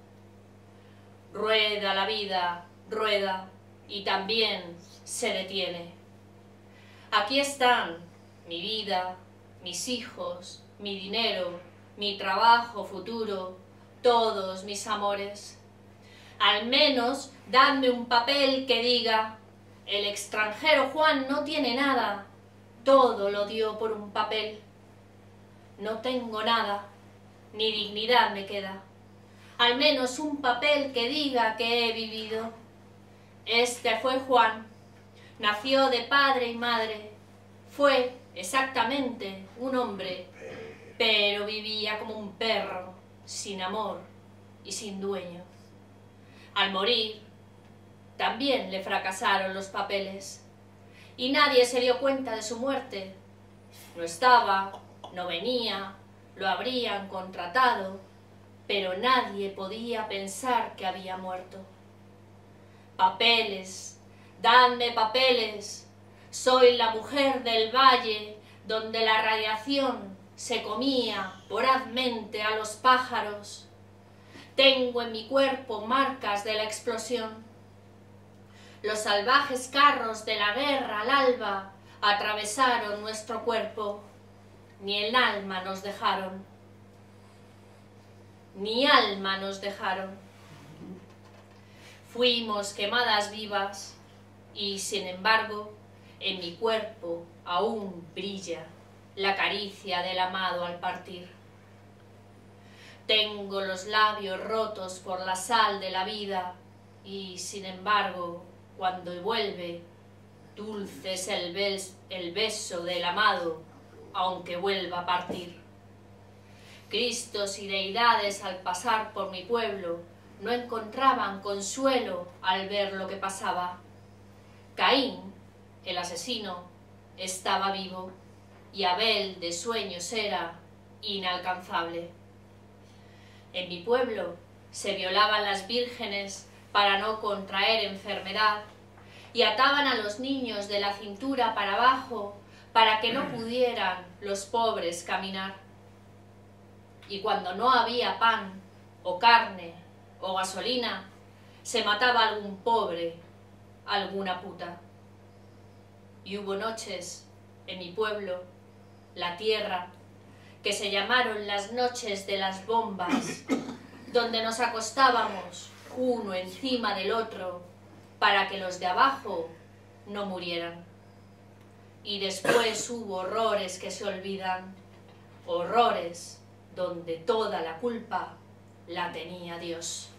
Rueda la vida, rueda, y también se detiene. Aquí están mi vida, mis hijos, mi dinero, mi trabajo futuro, todos mis amores. Al menos dadme un papel que diga: el extranjero Juan no tiene nada, todo lo dio por un papel. No tengo nada, ni dignidad me queda. Al menos un papel que diga que he vivido. Este fue Juan, nació de padre y madre, fue exactamente un hombre, pero vivía como un perro, sin amor y sin dueño. Al morir, también le fracasaron los papeles, y nadie se dio cuenta de su muerte. No estaba, no venía, lo habrían contratado, pero nadie podía pensar que había muerto. Papeles, dadme papeles, soy la mujer del valle donde la radiación se comía vorazmente a los pájaros. Tengo en mi cuerpo marcas de la explosión. Los salvajes carros de la guerra al alba atravesaron nuestro cuerpo. Ni el alma nos dejaron. Ni alma nos dejaron. Fuimos quemadas vivas y, sin embargo, en mi cuerpo aún brilla la caricia del amado al partir. Tengo los labios rotos por la sal de la vida y, sin embargo, cuando vuelve, dulce es el beso del amado, aunque vuelva a partir. Cristos y deidades al pasar por mi pueblo no encontraban consuelo al ver lo que pasaba. Caín, el asesino, estaba vivo y Abel de sueños era inalcanzable. En mi pueblo se violaban las vírgenes para no contraer enfermedad y ataban a los niños de la cintura para abajo para que no pudieran los pobres caminar. Y cuando no había pan o carne o gasolina, se mataba a algún pobre, alguna puta. Y hubo noches en mi pueblo, la tierra, que se llamaron las noches de las bombas, donde nos acostábamos uno encima del otro para que los de abajo no murieran. Y después hubo horrores que se olvidan, horrores donde toda la culpa la tenía Dios.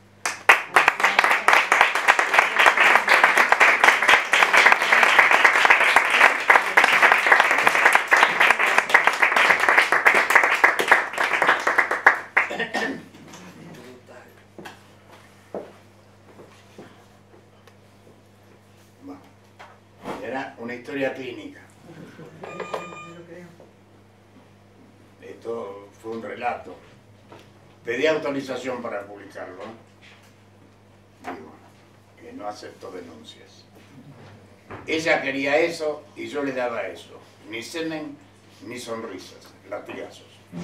Era una historia clínica. Esto fue un relato. Pedí autorización para publicarlo. Digo, que no aceptó denuncias. Ella quería eso y yo le daba eso. Ni semen ni sonrisas, latigazos.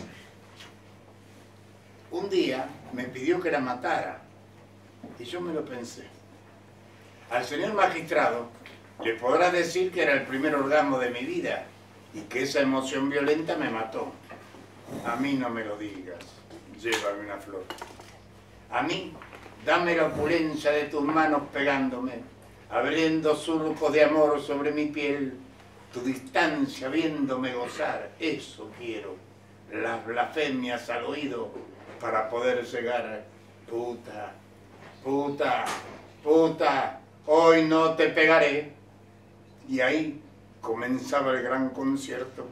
Un día me pidió que la matara y yo me lo pensé. Al señor magistrado le podrá decir que era el primer orgasmo de mi vida y que esa emoción violenta me mató. A mí no me lo digas, llévame una flor. A mí, dame la opulencia de tus manos pegándome, abriendo surcos de amor sobre mi piel, tu distancia viéndome gozar, eso quiero, las blasfemias al oído para poder llegar. Puta, puta, puta, hoy no te pegaré. Y ahí comenzaba el gran concierto.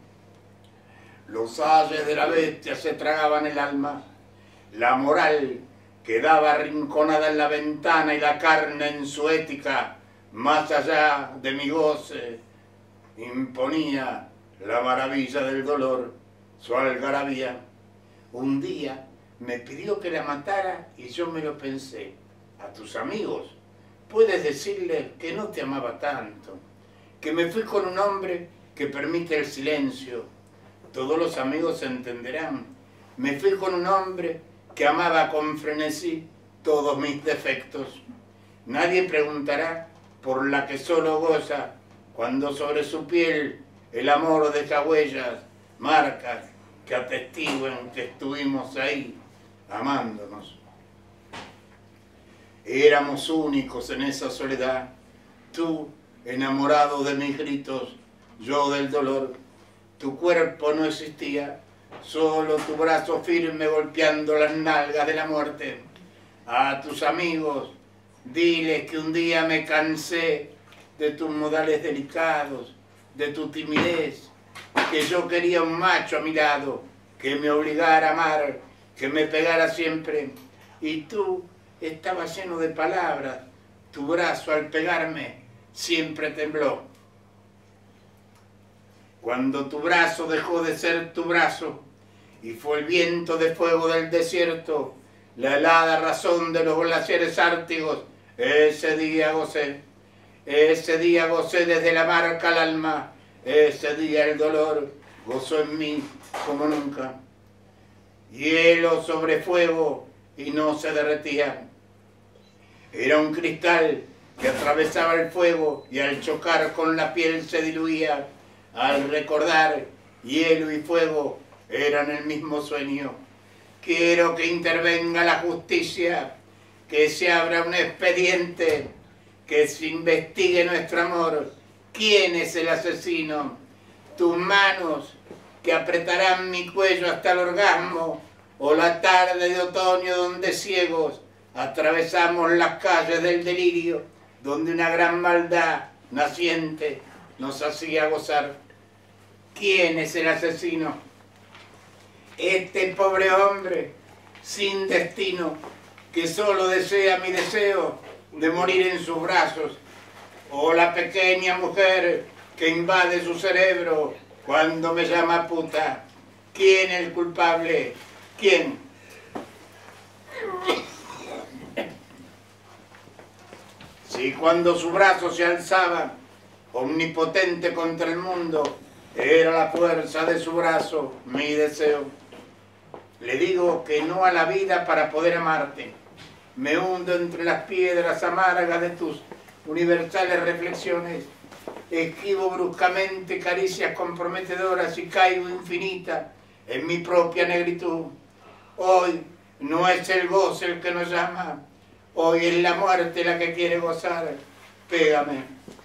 Los ayes de la bestia se tragaban el alma, la moral quedaba arrinconada en la ventana y la carne en su ética, más allá de mi goce, imponía la maravilla del dolor, su algarabía. Un día me pidió que la matara y yo me lo pensé. A tus amigos puedes decirles que no te amaba tanto, que me fui con un hombre que permite el silencio. Todos los amigos entenderán. Me fui con un hombre que amaba con frenesí todos mis defectos. Nadie preguntará por la que solo goza cuando sobre su piel el amor deja huellas, marcas que atestiguen que estuvimos ahí amándonos. Éramos únicos en esa soledad, tú enamorado de mis gritos, yo del dolor. Tu cuerpo no existía, solo tu brazo firme golpeando las nalgas de la muerte. A tus amigos, diles que un día me cansé de tus modales delicados, de tu timidez, que yo quería un macho a mi lado, que me obligara a amar, que me pegara siempre. Y tú estabas lleno de palabras, tu brazo al pegarme siempre tembló. Cuando tu brazo dejó de ser tu brazo y fue el viento de fuego del desierto, la helada razón de los glaciares ártigos, ese día gocé desde la marca al alma, ese día el dolor gozó en mí como nunca. Hielo sobre fuego y no se derretía. Era un cristal que atravesaba el fuego y al chocar con la piel se diluía. Al recordar, hielo y fuego eran el mismo sueño. Quiero que intervenga la justicia, que se abra un expediente, que se investigue nuestro amor. ¿Quién es el asesino? Tus manos que apretarán mi cuello hasta el orgasmo, o la tarde de otoño donde ciegos atravesamos las calles del delirio, donde una gran maldad naciente nos hacía gozar. ¿Quién es el asesino? Este pobre hombre sin destino, que solo desea mi deseo de morir en sus brazos, o la pequeña mujer que invade su cerebro cuando me llama puta. ¿Quién es el culpable? ¿Quién? Si cuando su brazo se alzaba, omnipotente contra el mundo, era la fuerza de su brazo mi deseo. Le digo que no a la vida para poder amarte. Me hundo entre las piedras amargas de tus universales reflexiones. Esquivo bruscamente caricias comprometedoras y caigo infinita en mi propia negritud. Hoy no es el goce el que nos llama, hoy es la muerte la que quiere gozar. Pégame.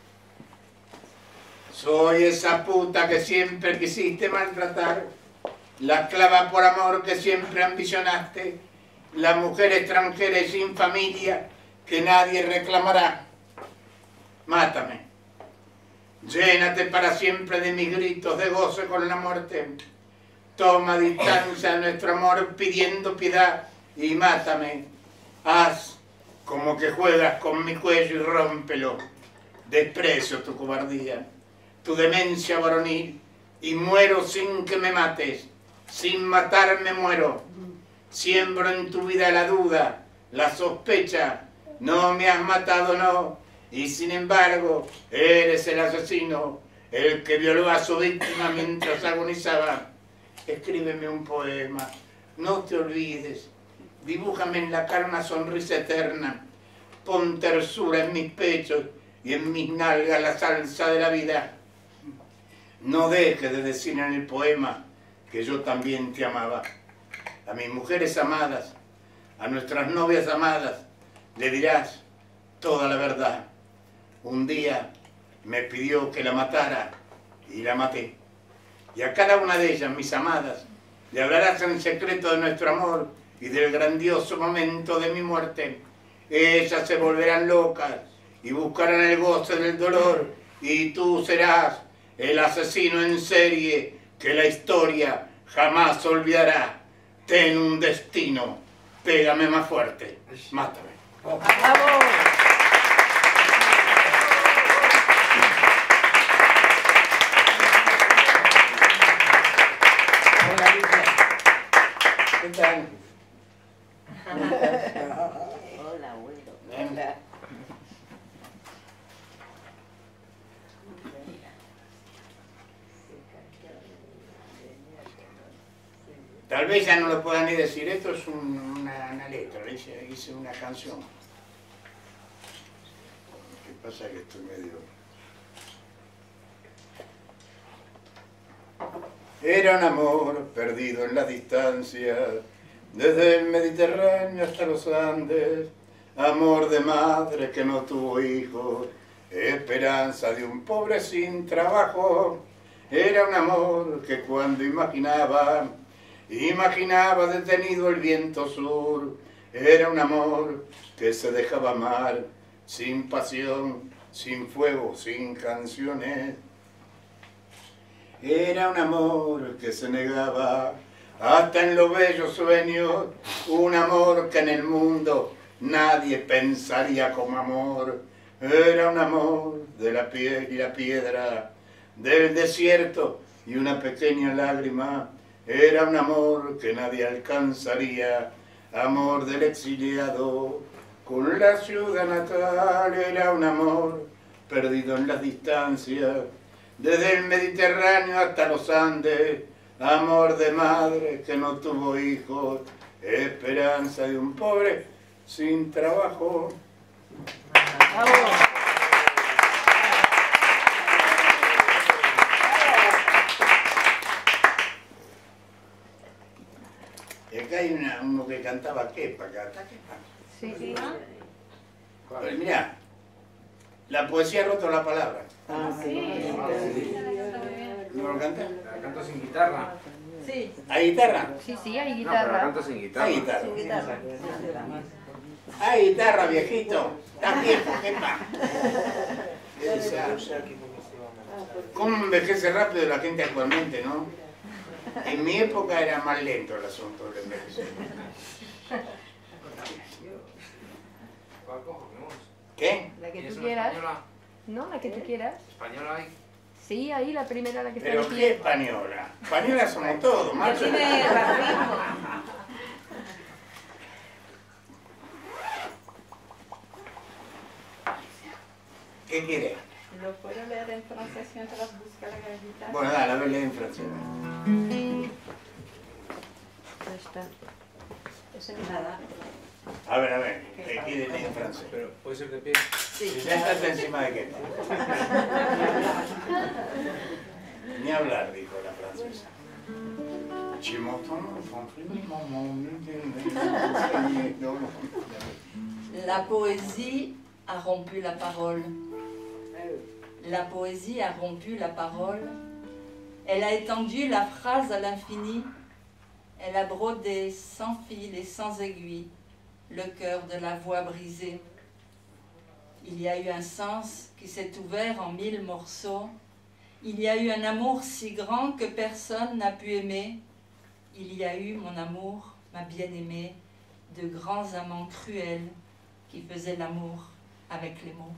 Soy esa puta que siempre quisiste maltratar, la esclava por amor que siempre ambicionaste, la mujer extranjera y sin familia que nadie reclamará. Mátame. Llénate para siempre de mis gritos de goce con la muerte. Toma distancia a nuestro amor pidiendo piedad y mátame. Haz como que juegas con mi cuello y rómpelo. Desprecio tu cobardía, tu demencia varonil, y muero sin que me mates. Sin matarme muero. Siembro en tu vida la duda, la sospecha. No me has matado, no. Y sin embargo, eres el asesino, el que violó a su víctima mientras agonizaba. Escríbeme un poema, no te olvides. Dibújame en la cara una sonrisa eterna. Pon tersura en mis pechos y en mis nalgas la salsa de la vida. No dejes de decir en el poema que yo también te amaba. A mis mujeres amadas, a nuestras novias amadas, le dirás toda la verdad. Un día me pidió que la matara y la maté. Y a cada una de ellas, mis amadas, le hablarás en secreto de nuestro amor y del grandioso momento de mi muerte. Ellas se volverán locas y buscarán el goce del dolor, y tú serás el asesino en serie que la historia jamás olvidará. Ten un destino, pégame más fuerte, mátame. ¡Bravo! Hola, Lucia. ¿Qué tal? Hola, abuelo. Hola. Tal vez ya no lo puedan ni decir, esto es una letra, hice una canción. ¿Qué pasa? Que estoy medio... Era un amor perdido en la distancia, desde el Mediterráneo hasta los Andes, amor de madre que no tuvo hijos, esperanza de un pobre sin trabajo. Era un amor que cuando imaginaba detenido el viento sur. Era un amor que se dejaba amar, sin pasión, sin fuego, sin canciones. Era un amor que se negaba hasta en los bellos sueños, un amor que en el mundo nadie pensaría como amor. Era un amor de la piel y la piedra, del desierto y una pequeña lágrima. Era un amor que nadie alcanzaría, amor del exiliado con la ciudad natal. Era un amor perdido en las distancias, desde el Mediterráneo hasta los Andes, amor de madre que no tuvo hijos, esperanza de un pobre sin trabajo. Y acá hay uno que cantaba quepa, Sí, sí. Pero mirá, la poesía ha roto la palabra. Sí. ¿No lo canta? La canto sin guitarra. Sí. ¿Hay guitarra? Sí, sí, hay No, pero guitarra. la canto sin guitarra. Hay guitarra. Sin guitarra. Hay guitarra, viejito. Estás viejo, quepa. ¿Cómo envejece rápido la gente actualmente, no? En mi época era más lento el asunto del envejecimiento. ¿Qué? La que tú quieras. No, la que tú quieras. ¿Española hay? Sí, ahí la primera, la que está ¿Pero aquí. qué española? Española somos todos, macho. Tiene racismo. ¿Qué quiere? ¿Lo puedo leer en francés mientras busca la guitarra? Bueno, dale, a ver, lee en francés. Ya está. Ese no Nada. A ver, ¿qué quiere leer en francés? Pero puede ser de pie. Sí. Ya estás encima de qué. Ni hablar, dijo la francesa. La poésie a rompu la parole. La poésie a rompu la parole. Elle a étendu la phrase à l'infini. Elle a brodé sans fil et sans aiguille le cœur de la voix brisée. Il y a eu un sens qui s'est ouvert en 1000 morceaux. Il y a eu un amour si grand que personne n'a pu aimer. Il y a eu, mon amour, ma bien-aimée, de grands amants cruels qui faisaient l'amour avec les mots.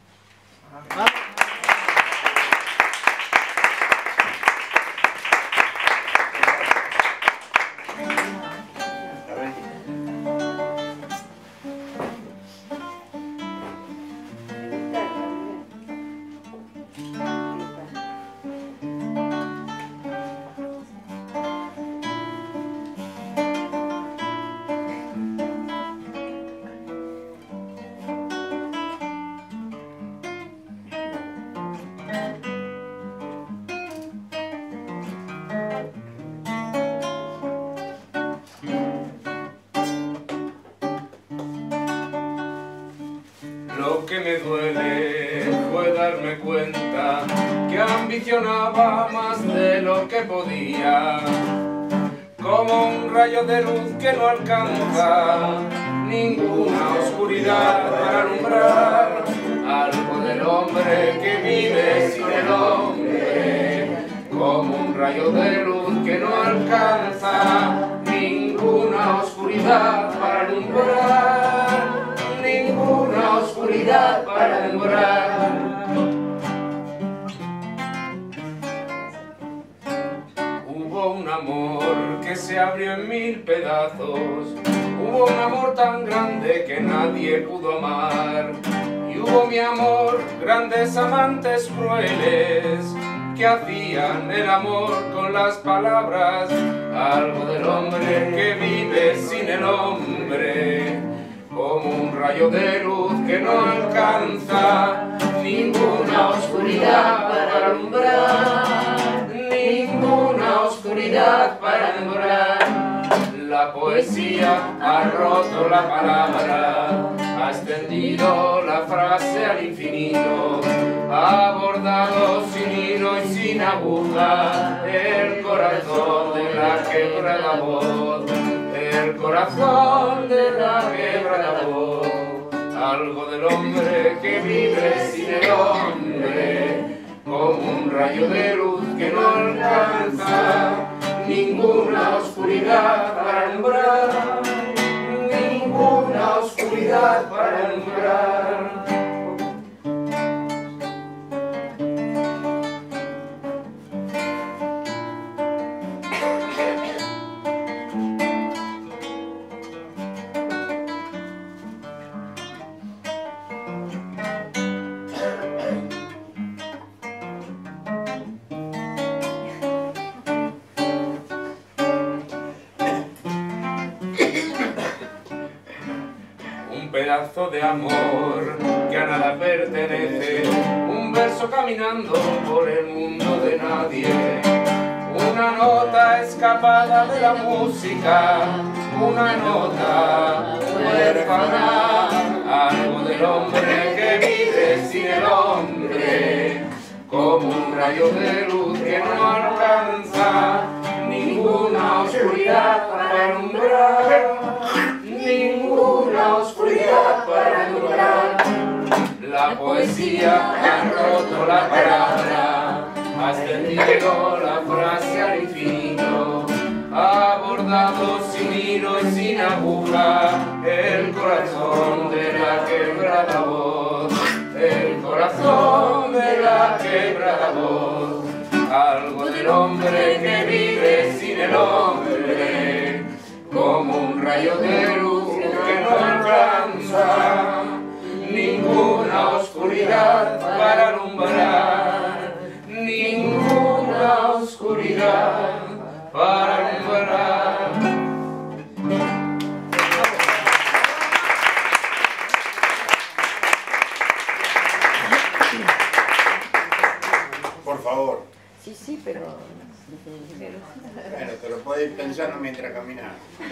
Lo que me duele fue darme cuenta que ambicionaba más de lo que podía, como un rayo de luz que no alcanza ninguna oscuridad para alumbrar algo del hombre que vive sin el hombre, como un rayo de luz que no alcanza ninguna oscuridad para alumbrar, ninguna oscuridad para alumbrar. Hubo un amor que se abrió en 1000 pedazos, hubo un amor tan grande que nadie pudo amar, y hubo, mi amor, grandes amantes crueles que hacían el amor con las palabras, algo del hombre que vive sin el hombre, como un rayo de luz que no alcanza ninguna oscuridad para alumbrar, ninguna oscuridad para alumbrar. La poesía ha roto la palabra, ha extendido la frase al infinito, ha bordado sin hilo y sin aguja el corazón de la quebrada voz, el corazón de la quebrada voz, algo del hombre que vive sin el hombre, como un rayo de luz que no alcanza ninguna oscuridad para alumbrar, ninguna oscuridad para alumbrar. Pedazo de amor que a nada pertenece, un verso caminando por el mundo de nadie, una nota escapada de la música, una nota huérfana, algo del hombre que vive sin el hombre, como un rayo de luz que no alcanza ninguna oscuridad para alumbrar, ninguna oscuridad para alumbrar. La poesía ha roto la palabra, ha extendido la frase al infinito, ha bordado sin hilo y sin aguja el corazón de la quebrada voz, el corazón de la quebrada voz. Algo del hombre que vive sin el hombre, como un rayo de luz que no alcanza ninguna oscuridad para alumbrar, ninguna oscuridad para alumbrar. Por favor. Sí, sí, pero... Bueno, te lo podéis pensar mientras caminás.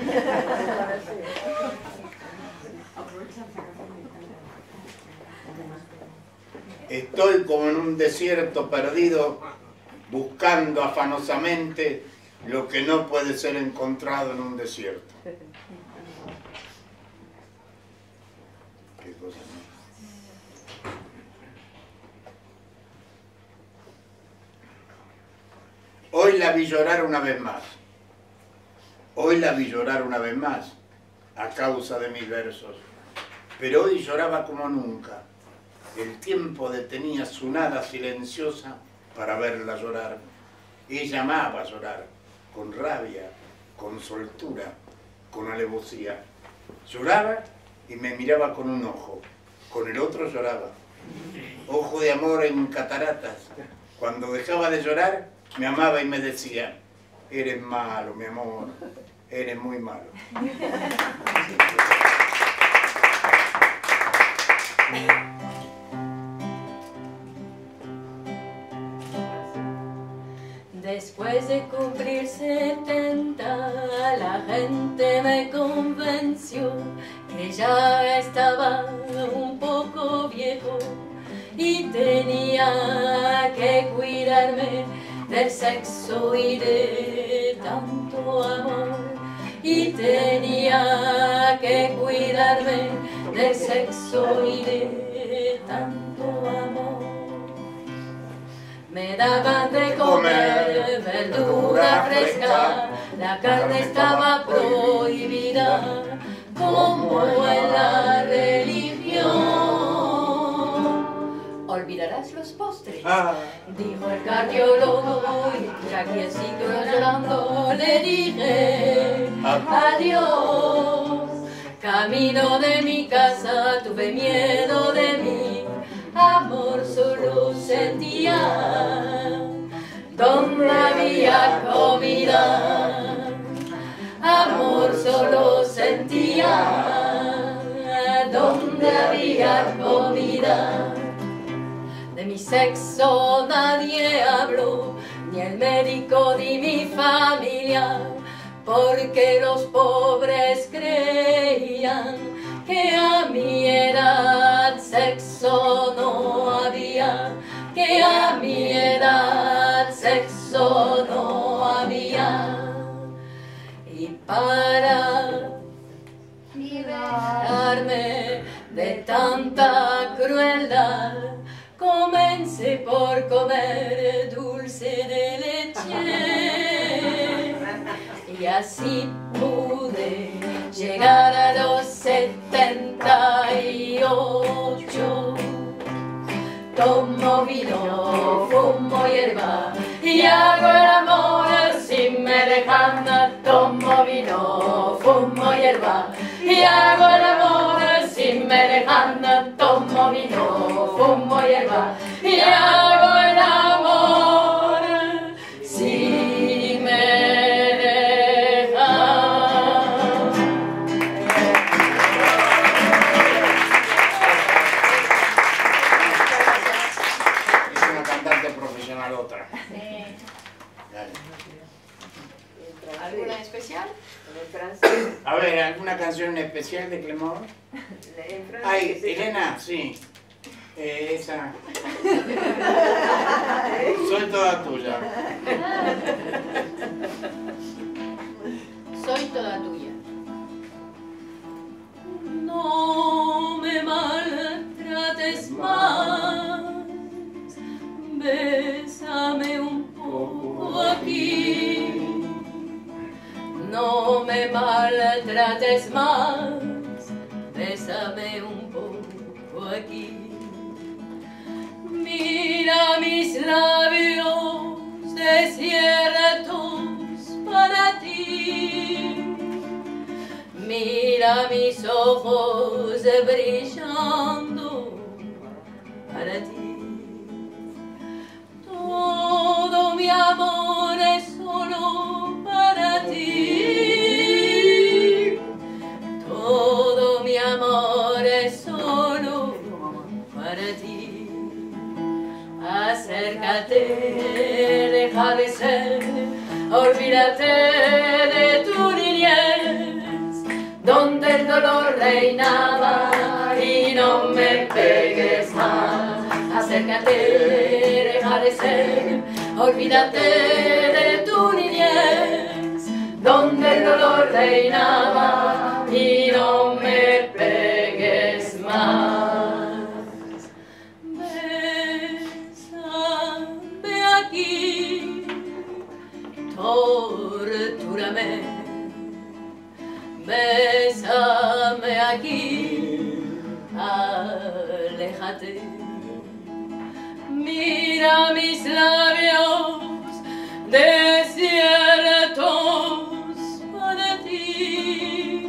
Estoy como en un desierto perdido, buscando afanosamente lo que no puede ser encontrado en un desierto. Qué cosa, ¿no? Hoy la vi llorar una vez más. Hoy la vi llorar una vez más, a causa de mis versos. Pero hoy lloraba como nunca. El tiempo detenía su nada silenciosa para verla llorar. Ella amaba llorar, con rabia, con soltura, con alevosía. Lloraba y me miraba con un ojo, con el otro lloraba. Ojo de amor en cataratas. Cuando dejaba de llorar, me amaba y me decía: eres malo, mi amor, eres muy malo. Después de cumplir 70, la gente me convenció que ya estaba un poco viejo y tenía que cuidarme del sexo y de tanto amor, y tenía que cuidarme del sexo y de tanto amor. Me daban de comer verdura fresca, la carne estaba prohibida, como en la religión. Olvidarás los postres, dijo el cardiólogo, y ya quietito llorando le dije adiós. Camino de mi casa tuve miedo de mí, amor solo sentía donde había comida. Amor solo sentía donde había comida. De mi sexo nadie habló, ni el médico ni mi familia, porque los pobres creían que a mi edad sexo no había, que a mi edad sexo no había. Y para librarme de tanta crueldad, comencé por comer dulce de leche. así pude llegar a los 78. Tomo vino, fumo hierba y hago el amor sin me dejan. Tomo vino, fumo hierba y hago el amor sin me dejan. Tomo vino, fumo hierba y hago el amor si me dejan. Es una cantante profesional otra. Dale. ¿Alguna especial? En francés. A ver, ¿alguna canción especial de Clemón? En francés. Ay, Elena, sí. Esa. Soy toda tuya. Soy toda tuya. No me maltrates más, bésame un poco aquí. No me maltrates más, bésame un poco aquí. Mira mis labios desiertos para ti. Mira mis ojos brillando para ti. Todo mi amor es solo para ti. Todo mi amor es solo para ti. Acércate, deja de ser, olvídate de tu niñez, donde el dolor reinaba y no me pegues más. Acércate, deja de ser, olvídate de tu niñez, donde el dolor reinaba y no me pegues más. Bésame aquí, Tortúrame, bésame aquí, aléjate. mira mis labios desiertos para ti.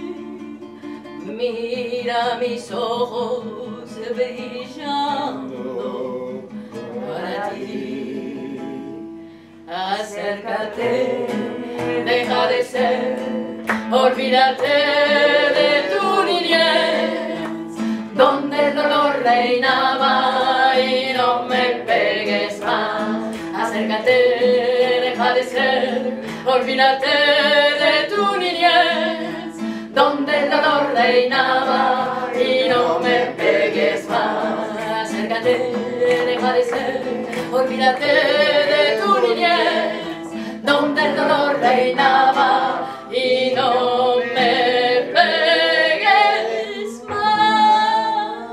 Mira mis ojos brillando para ti. Acércate, deja de ser, olvídate de tu niñez, donde el dolor reinaba y no me pegues más. Acércate, deja de ser, olvídate de tu niñez, donde el dolor reinaba y no me pegues más. Acércate, deja de ser, olvídate de tu niñez, donde el dolor reinaba y no me pegues más.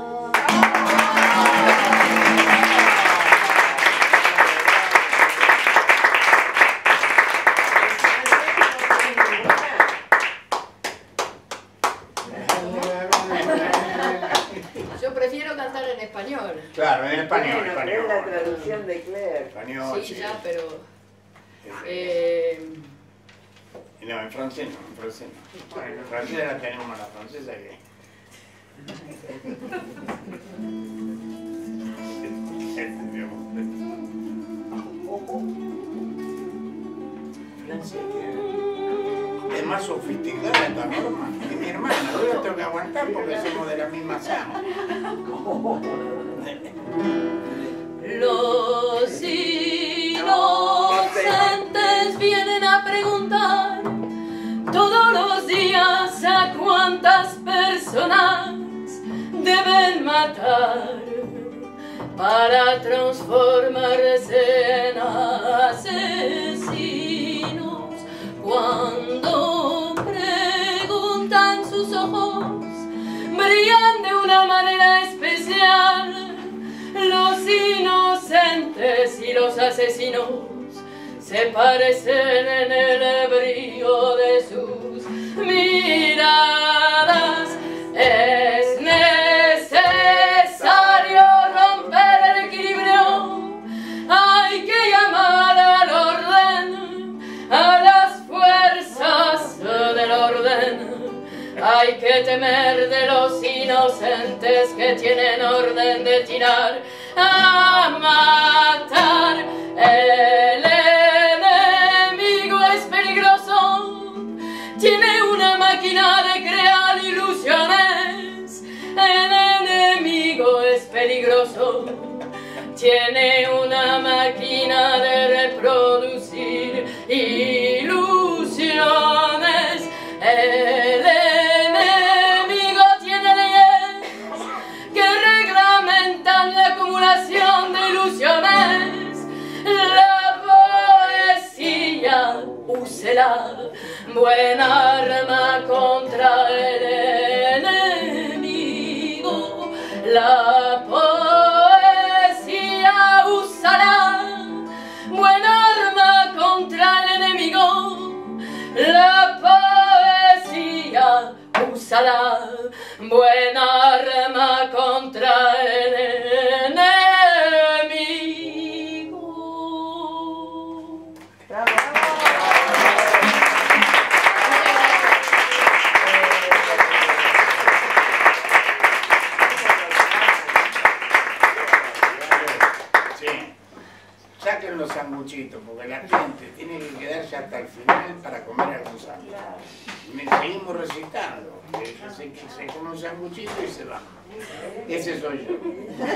Yo prefiero cantar en español. Claro, en español, Bueno, español. es la traducción de Claire. Español, Sí, sí. ya, pero... No, en francés no, en francés no. Bueno, en francés la tenemos la francesa que... Es más sofisticada esta norma que mi hermana. Yo la tengo que aguantar porque somos de la misma sangre. Los inocentes vienen a preguntar todos los días a cuántas personas deben matar para transformarse en asesinos. Cuando preguntan, sus ojos brillan de una manera especial. Los inocentes y los asesinos se parecen en el brillo de sus miradas. Es necesario romper el equilibrio, hay que llamar al orden, a las fuerzas del orden. Hay que temer de los inocentes que tienen orden de tirar a matar. El enemigo es peligroso, tiene una máquina de crear ilusiones. El enemigo es peligroso, tiene una máquina de reproducir ilusiones. El enemigo tiene leyes que reglamentan la acumulación de ilusiones. La poesía, úsela, buena arma contra el enemigo. La poesía, úsala, buena arma contra el enemigo. La poesía, úsala, buena arma contra el enemigo. ¡Bravo! Saquen los sanguchitos, porque la gente tiene que quedarse hasta el final para comer algún sándwich. Seguimos recitando, se come un sanguchito y se va. Ese soy yo.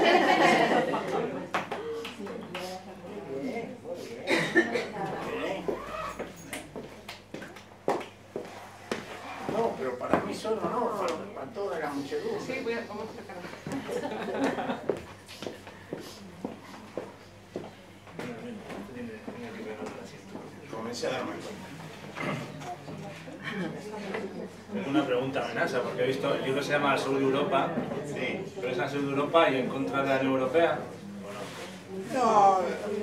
No, pero para mí solo no, para toda la muchedumbre. Sí, vamos a sacar. Comencé a darme cuenta. Es una pregunta amenaza, porque he visto, el libro se llama El Sur de Europa. Sí. ¿Tú eres al sur de Europa y en contra de la Unión Europea? No,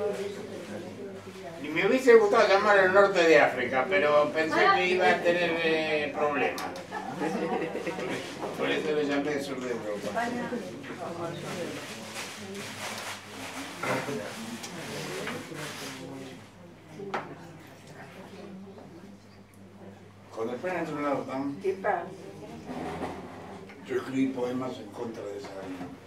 ni me hubiese gustado llamar el norte de África, pero pensé que iba a tener problemas. Por eso le llamé el sur de Europa. Cuando después en un lado, ¿Qué pasa? yo escribí poemas en contra de esa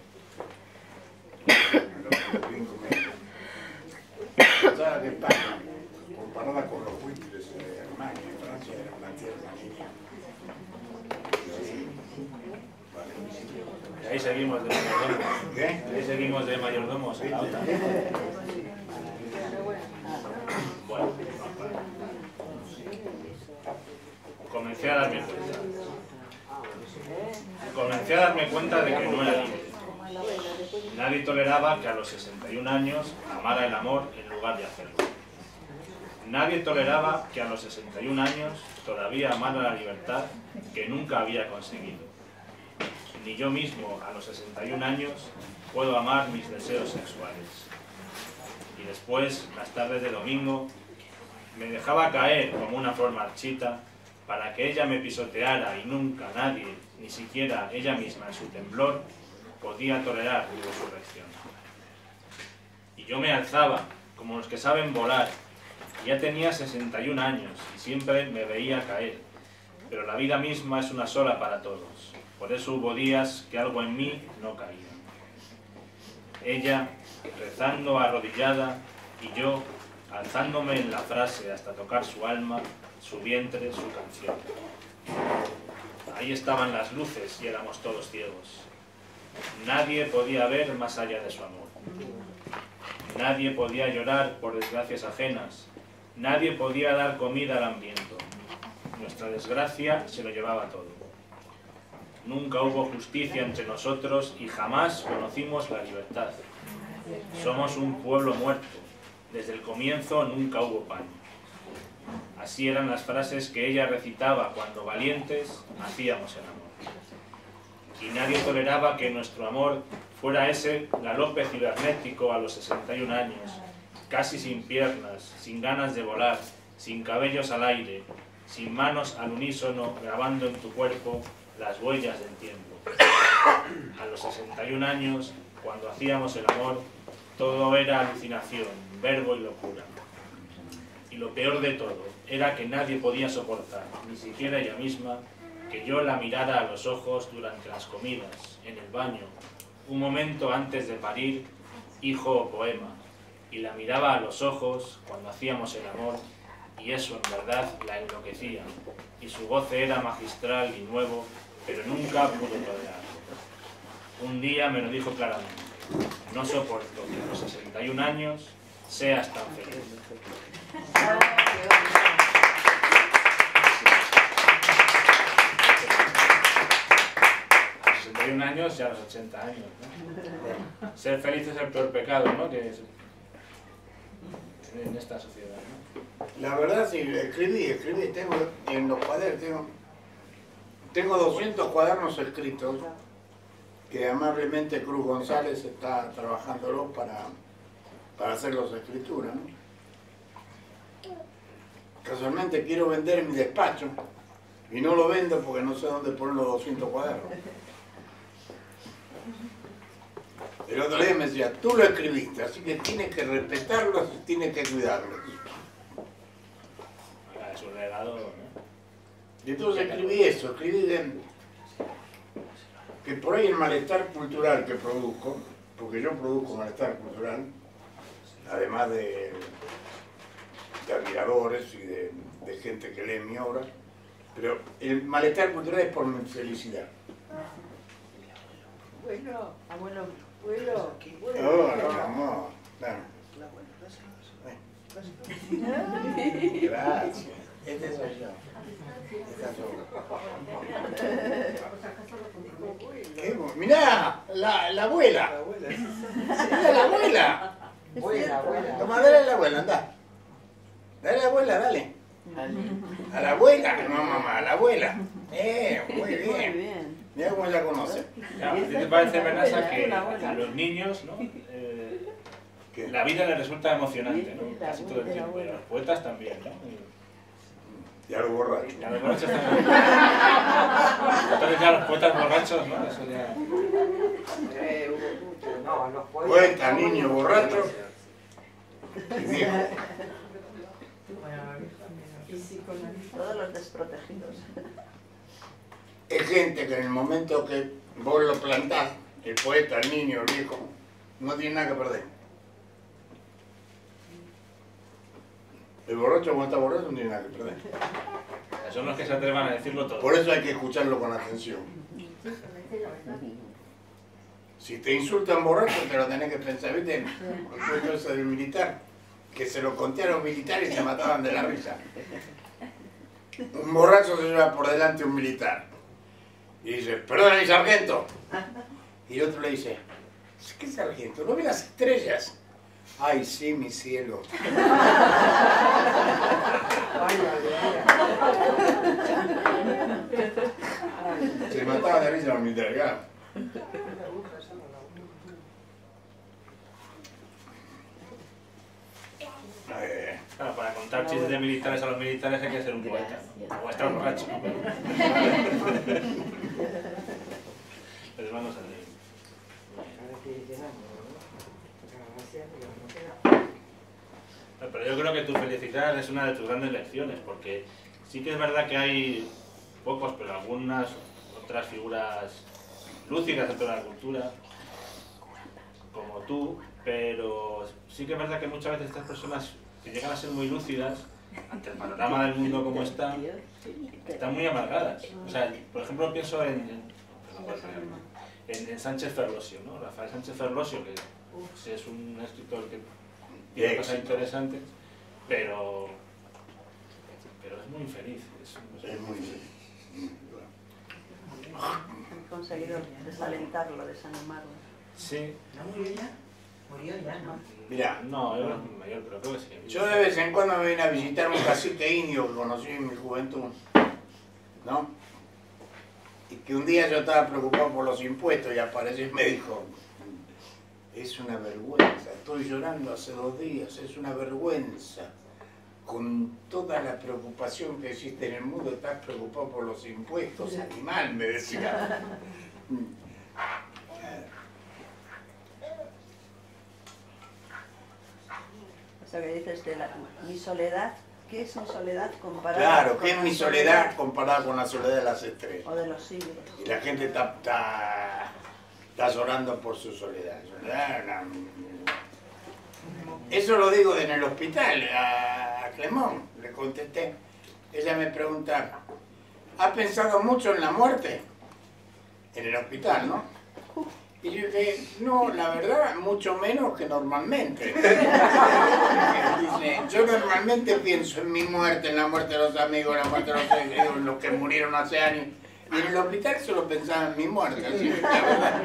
pensaba que España, comparada con los buitres de Alemania y Francia, era una tierra niña. Y ahí seguimos de mayordomos. ¿Qué? Ahí seguimos de mayordomos en la OTAN. Bueno, comencé a darme cuenta. Comencé a darme cuenta de que no era libre. Nadie toleraba que a los 61 años amara el amor en lugar de hacerlo. Nadie toleraba que a los 61 años todavía amara la libertad que nunca había conseguido. Ni yo mismo a los 61 años puedo amar mis deseos sexuales. Y después, las tardes de domingo, me dejaba caer como una flor marchita para que ella me pisoteara y nunca nadie, ni siquiera ella misma en su temblor, podía tolerar mi resurrección. Y yo me alzaba, como los que saben volar. Ya tenía 61 años y siempre me veía caer, pero la vida misma es una sola para todos. Por eso hubo días que algo en mí no caía. Ella, rezando arrodillada, y yo, alzándome en la frase hasta tocar su alma, su vientre, su canción. Ahí estaban las luces y éramos todos ciegos. Nadie podía ver más allá de su amor. Nadie podía llorar por desgracias ajenas. Nadie podía dar comida al hambriento. Nuestra desgracia se lo llevaba todo. Nunca hubo justicia entre nosotros y jamás conocimos la libertad. Somos un pueblo muerto. Desde el comienzo nunca hubo pan. Así eran las frases que ella recitaba cuando valientes hacíamos el amor. Y nadie toleraba que nuestro amor fuera ese galope cibernético a los 61 años, casi sin piernas, sin ganas de volar, sin cabellos al aire, sin manos al unísono, grabando en tu cuerpo las huellas del tiempo. A los 61 años, cuando hacíamos el amor, todo era alucinación, verbo y locura. Y lo peor de todo era que nadie podía soportar, ni siquiera ella misma, que yo la mirara a los ojos durante las comidas, en el baño, un momento antes de parir, hijo o poema, y la miraba a los ojos cuando hacíamos el amor, y eso en verdad la enloquecía, y su goce era magistral y nuevo, pero nunca pudo tolerar. Un día me lo dijo claramente: no soporto que a los 61 años seas tan feliz. A los 61 años y a los 80 años, ¿no? Ser feliz es el peor pecado, ¿no? Que es en esta sociedad, ¿no? La verdad, sí, escribí, tengo en los cuadernos, tengo 200 cuadernos escritos que amablemente Cruz González está trabajándolo para hacerlos escritura, ¿no? Casualmente quiero vender mi despacho y no lo vendo porque no sé dónde poner los 200 cuadernos. El otro día me decía, tú lo escribiste, así que tienes que respetarlos y tienes que cuidarlos. Es un legado, ¿no? Y entonces escribí eso, que por ahí el malestar cultural que produzco, porque yo produzco malestar cultural, además de admiradores y de gente que lee mi obra, pero el malestar cultural es por mi felicidad. Bueno, abuelo, abuelo. Oh, no, amor. Gracias. Este soy yo. Esta soy yo. Mirá, la abuela. Mirá, la abuela. Toma, dale a la abuela, anda. Dale a la abuela, dale. A la abuela, no mamá, a la abuela. Muy bien. Mira cómo la conoce. ¿A ti te parece, Menasa, que a los niños, ¿no? La vida les resulta emocionante, ¿no? Casi todo el tiempo. Y a los poetas también, ¿no? Y a los borrachos. Y a los borrachos también. Entonces ya los poetas borrachos, ¿no? Eso ya... Poeta, niño, borracho y viejo. Todos los desprotegidos. Es gente que en el momento que vos lo plantás, el poeta, el niño, el viejo, no tiene nada que perder. El borracho cuando está borracho no tiene nada que perder. Son los que se atrevan a decirlo todo. Por eso hay que escucharlo con atención. Si te insultan borracho, te lo tenés que pensar. ¿Viste el cuento ese del militar? Que se lo conté a los militares y se mataban de la risa. Un borracho se lleva por delante a un militar. Y dice, perdona mi sargento. Y el otro le dice, ¿qué sargento? ¿No ve las estrellas? Ay, sí, mi cielo. Se mataba de risa los militares, claro. Claro, para contar chistes de militares a los militares hay que ser un poeta, ¿no? O estar borracho, ¿no? Les vamos a leer. Pero yo creo que tu felicidad es una de tus grandes lecciones, porque sí que es verdad que hay pocos, pero algunas otras figuras lúcidas dentro de la cultura, como tú, pero sí que es verdad que muchas veces estas personas que llegan a ser muy lúcidas ante el panorama del mundo como está, están muy amargadas. O sea, por ejemplo, pienso en Sánchez Ferlosio, ¿no? Rafael Sánchez Ferlosio, que es un escritor que tiene cosas interesantes, pero es muy infeliz. Es muy infeliz. Han conseguido desalentarlo, desanimarlo. Sí. ¿No murió ya? Murió ya, ¿no? Mirá, no, era mayor, pero creo que sí. Yo de vez en cuando me vine a visitar un cacique indio que conocí en mi juventud, ¿no? Y que un día yo estaba preocupado por los impuestos y apareció y me dijo, Es una vergüenza, estoy llorando hace 2 días, es una vergüenza. Con toda la preocupación que existe en el mundo, estás preocupado por los impuestos, animal, me decía. O sea, que dices de mi soledad, ¿qué es mi soledad comparada Claro, con ¿qué es la mi soledad comparada con la soledad de las estrellas? O de los siglos. Y la gente está llorando por su soledad. Eso lo digo en el hospital, a Clemón, le contesté. Ella me pregunta, ¿has pensado mucho en la muerte? En el hospital, ¿no? Y yo dije, no, la verdad, mucho menos que normalmente. Dice, yo normalmente pienso en mi muerte, en la muerte de los amigos, en la muerte de los que murieron hace años. Y en el hospital solo pensaba en mi muerte, así que la verdad.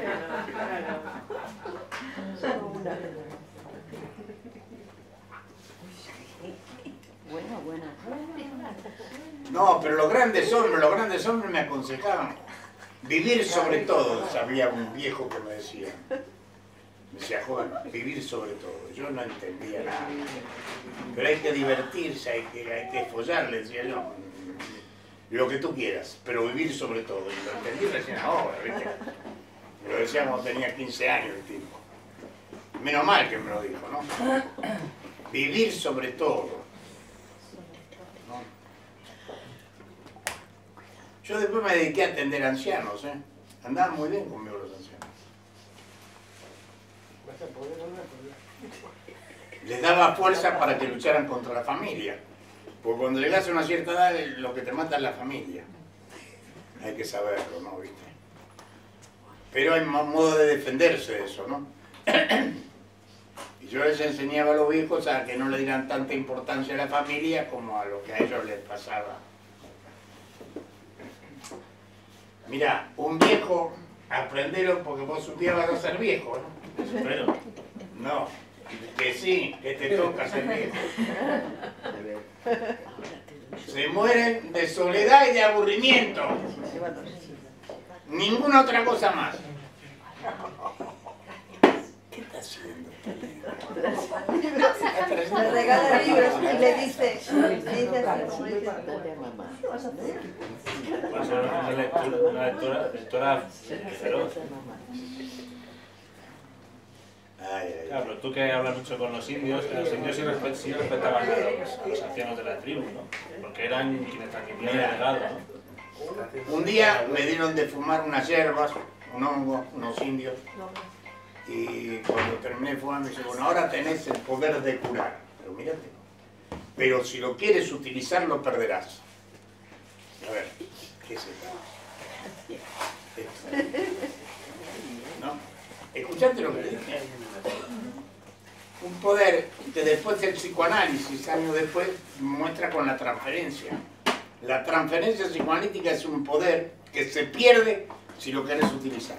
Bueno. No, pero los grandes hombres me aconsejaban vivir sobre todo, sabía un viejo que me decía, joven, vivir sobre todo. Yo no entendía nada, pero hay que divertirse, hay que follar, le decía yo, lo que tú quieras, pero vivir sobre todo. Y lo entendí recién ahora, ¿viste? Me lo decía cuando tenía 15 años el tipo. Menos mal que me lo dijo, ¿no? Vivir sobre todo. Yo después me dediqué a atender ancianos, ¿eh? Andaban muy bien conmigo los ancianos. Les daba fuerza para que lucharan contra la familia. Porque cuando llegas a una cierta edad, lo que te mata es la familia. Hay que saberlo, ¿no? ¿Viste? Pero hay más modo de defenderse de eso, ¿no? Y yo les enseñaba a los viejos a que no le dieran tanta importancia a la familia como a lo que a ellos les pasaba. Mira, un viejo, aprendelo porque vos un día vas a ser viejo, ¿no? Espero. No, que sí, que te toca ser viejo. Se mueren de soledad y de aburrimiento. Ninguna otra cosa más. ¿Qué está haciendo? Le regala libros y le dice ¿qué vas a hacer? Va a ser una lectora feroz. Claro, pero tú que hablas mucho con los indios sí respetaban a los ancianos de la tribu, ¿no? Porque eran quienes transmitían el legado, ¿no? Un día me dieron de fumar unas hierbas, un hongo, unos indios, y cuando terminé de fumar me dice, bueno, ahora tenés el poder de curar, pero mírate, pero si lo quieres utilizar lo perderás. A ver, ¿qué es esto? ¿No? Escuchate lo que dije. Un poder que después del psicoanálisis, años después, muestra con la transferencia. La transferencia psicoanalítica es un poder que se pierde si lo querés utilizar.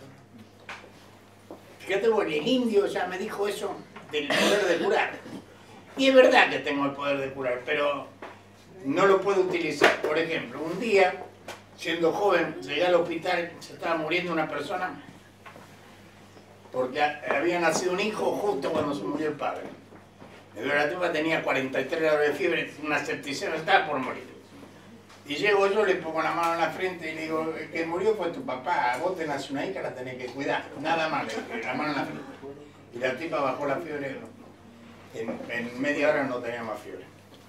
Fíjate, bueno, el indio ya me dijo eso del poder de curar. Y es verdad que tengo el poder de curar, pero no lo puedo utilizar. Por ejemplo, un día, siendo joven, llegué al hospital, se estaba muriendo una persona porque había nacido un hijo justo cuando se murió el padre. La tipa tenía 43 grados de fiebre, una septicemia, estaba por morir. Y llego yo, le pongo la mano en la frente y le digo, el que murió fue tu papá, vos te nació una hija, la tenés que cuidar. Nada más, la mano en la frente. Y la tipa bajó la fiebre, en media hora no tenía más fiebre.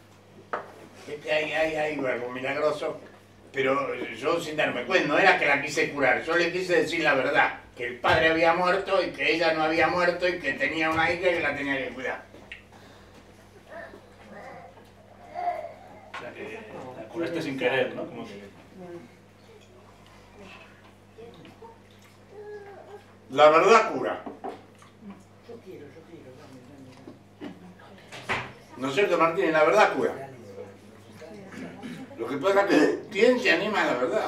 Hay algo milagroso, pero yo sin darme cuenta, no era que la quise curar, yo le quise decir la verdad, que el padre había muerto y que ella no había muerto y que tenía una hija y que la tenía que cuidar. O sea, que la curaste sin querer, ¿no? Como que... La verdad cura. ¿No es cierto, Martín? La verdad cura. Lo que pasa es que ¿quién se anima a la verdad?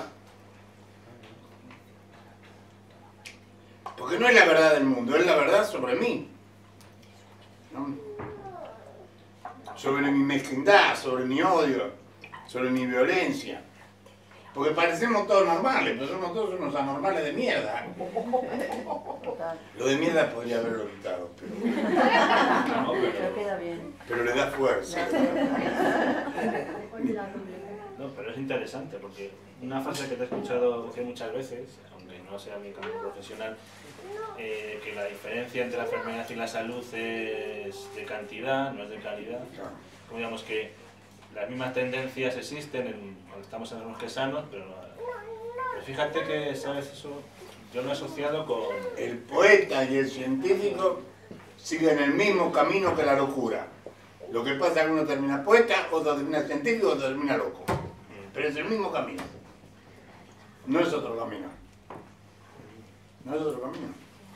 Porque no es la verdad del mundo, es la verdad sobre mí, ¿no? Sobre mi mezquindad, sobre mi odio, sobre mi violencia. Porque parecemos todos normales, pero somos todos unos anormales de mierda. Lo de mierda podría haberlo quitado, pero queda bien. Pero le da fuerza. No, pero es interesante porque una frase que te he escuchado decir muchas veces, aunque no sea mi camino profesional, que la diferencia entre la enfermedad y la salud es de cantidad, no es de calidad. Como digamos que las mismas tendencias existen cuando estamos enfermos que sanos, pero fíjate que, ¿sabes eso? Yo lo he asociado con... El poeta y el científico siguen el mismo camino que la locura. Lo que pasa es que uno termina poeta, otro termina científico, otro termina loco. Pero es el mismo camino. No es otro camino. No es otro camino.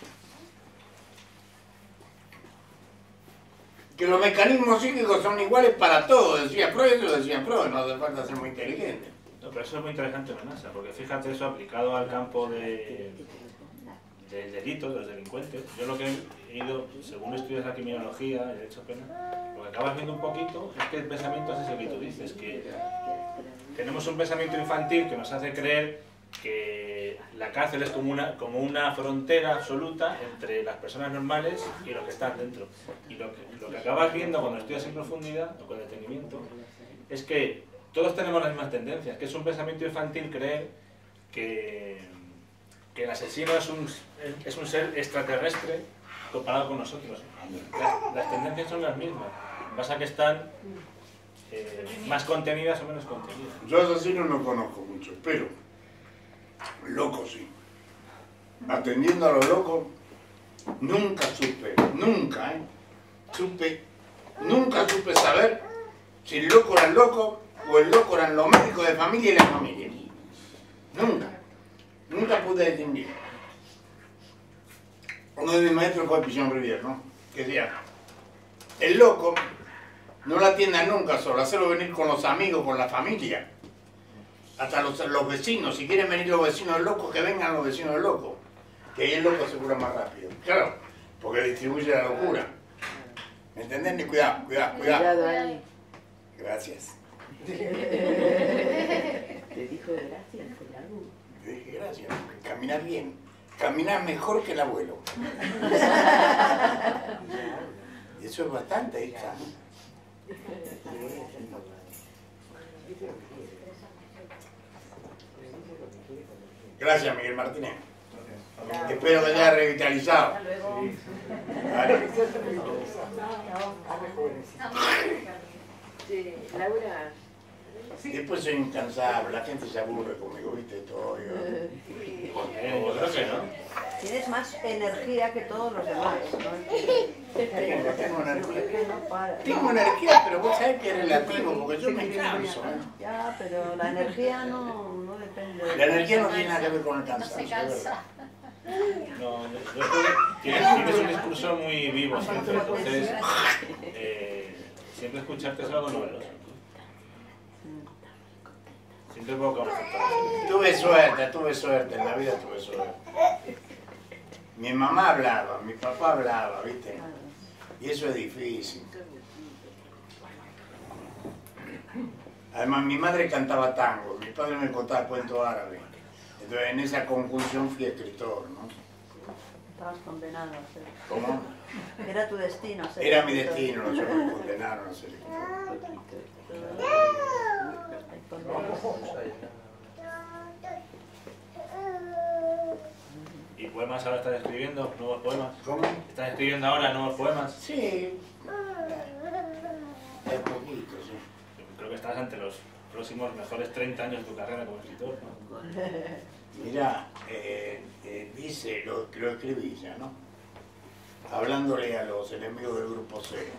Que los mecanismos psíquicos son iguales para todos, decía Freud, lo decía Freud, no hace falta ser muy inteligente. No, pero eso es muy interesante, Manasa, porque fíjate eso aplicado al campo del delito, de los delincuentes. Yo lo que he ido, según estudias la criminología, he hecho pena, lo que acabas viendo un poquito es que el pensamiento es ese que tú dices, que tenemos un pensamiento infantil que nos hace creer que la cárcel es como una frontera absoluta entre las personas normales y los que están dentro. Y lo que acabas viendo cuando estudias en profundidad, o con detenimiento, es que todos tenemos las mismas tendencias, que es un pensamiento infantil creer que el asesino es un ser extraterrestre comparado con nosotros. Las tendencias son las mismas, pasa que están más contenidas o menos contenidas. Yo asesinos no conozco mucho, pero locos sí. Atendiendo a los locos, nunca supe saber si el loco era el loco o el loco eran los médicos de familia y la familia. Nunca pude distinguir. Uno de mis maestros fue Pichón Rivière, ¿no? Que decía, el loco no la atienda nunca solo, hacerlo venir con los amigos, con la familia. Hasta los vecinos, si quieren venir los vecinos del loco, que vengan los vecinos del loco. Que ahí el loco se cura más rápido. Claro, porque distribuye la locura. ¿Me entendés? Cuidado. Cuidado ahí. Gracias. Te dijo gracias, cuidado. Te dije gracias, porque caminar bien. Caminar mejor que el abuelo. Y eso es bastante, hija. Gracias, Miguel Martínez. Espero que te haya revitalizado. Vale. Sí, Laura. Después soy incansable, la gente se aburre conmigo, ¿viste? Todo, yo creo que no. Tienes más energía que todos los demás, ¿no? Tengo energía. Tengo energía, pero vos sabés que es relativo, porque yo me canso. Ya, pero la energía no depende. La energía no tiene nada que ver con el cansancio. No se cansa. No, tienes un discurso muy vivo siempre, entonces siempre escucharte es algo novedoso. Siempre puedo conocer. Tuve suerte, en la vida tuve suerte. Mi mamá hablaba, mi papá hablaba, ¿viste? Y eso es difícil. Además, mi madre cantaba tango, mi padre me contaba cuentos árabes. Entonces, en esa conjunción fui escritor, ¿no? Estabas condenado a ser. ¿Cómo? Era tu destino ser Era mi escritor. destino, no se me condenaron a ser escritor. ¿Y poemas ahora estás escribiendo? ¿Nuevos poemas? ¿Cómo? ¿Estás escribiendo ahora nuevos poemas? Sí. De poquito, sí. Yo creo que estás ante los próximos mejores 30 años de tu carrera como escritor, ¿no? Mirá, dice, lo escribí ya, ¿no? Hablándole a los enemigos del Grupo Cero,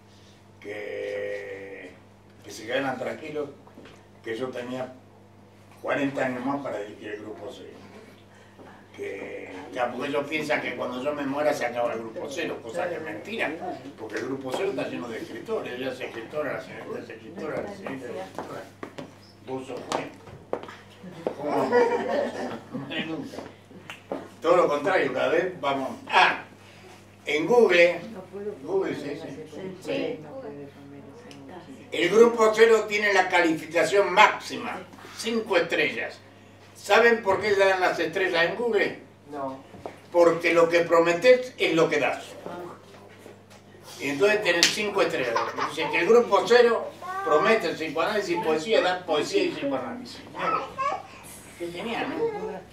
que se quedaran tranquilos, que yo tenía 40 años más para dirigir el Grupo Cero. Porque ellos piensan que cuando yo me muera se acaba el Grupo Cero, cosa que es mentira, porque el Grupo Cero está lleno de escritores, ella es escritora, la señorita es escritora, la señorita es escritora. Vos sos juez. ¿Cómo? Nunca. Todo lo contrario, cada vez vamos... En Google, sí. El Grupo Cero tiene la calificación máxima, 5 estrellas. ¿Saben por qué le dan las estrellas en Google? No. porque lo que prometés es lo que das. Y entonces tenés 5 estrellas. Dice que el grupo cero promete psicoanálisis y poesía, da poesía y psicoanálisis. Qué genial, ¿no?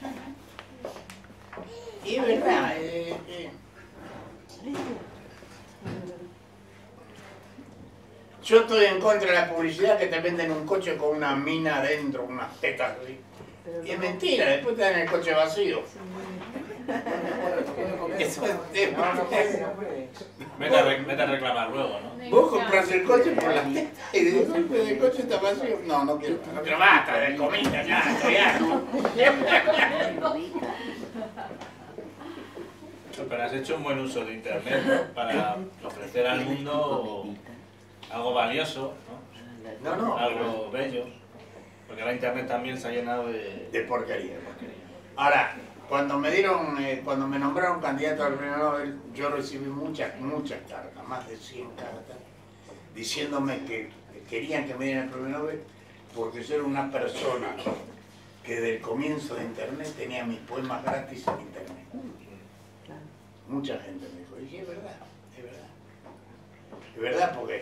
Y es verdad. Yo estoy en contra de la publicidad que te venden un coche con una mina adentro, unas tetas así. Y es mentira, después te dan el coche vacío. Eso es Vete a reclamar luego, ¿no? Vos compras el coche por las tetas y después el coche está vacío. No quiero. No quiero basta de comida, ya, estoy harto. Pero has hecho un buen uso de internet, ¿no? Para ofrecer al mundo algo valioso, ¿no? No. Algo bello. Porque la internet también se ha llenado de porquería. Ahora, cuando me nombraron candidato al premio Nobel, yo recibí muchas cartas, más de 100 cartas, diciéndome que querían que me dieran el premio Nobel porque yo era una persona que desde el comienzo de internet tenía mis poemas gratis en internet. Mucha gente me dijo, y es verdad, es verdad. Es verdad porque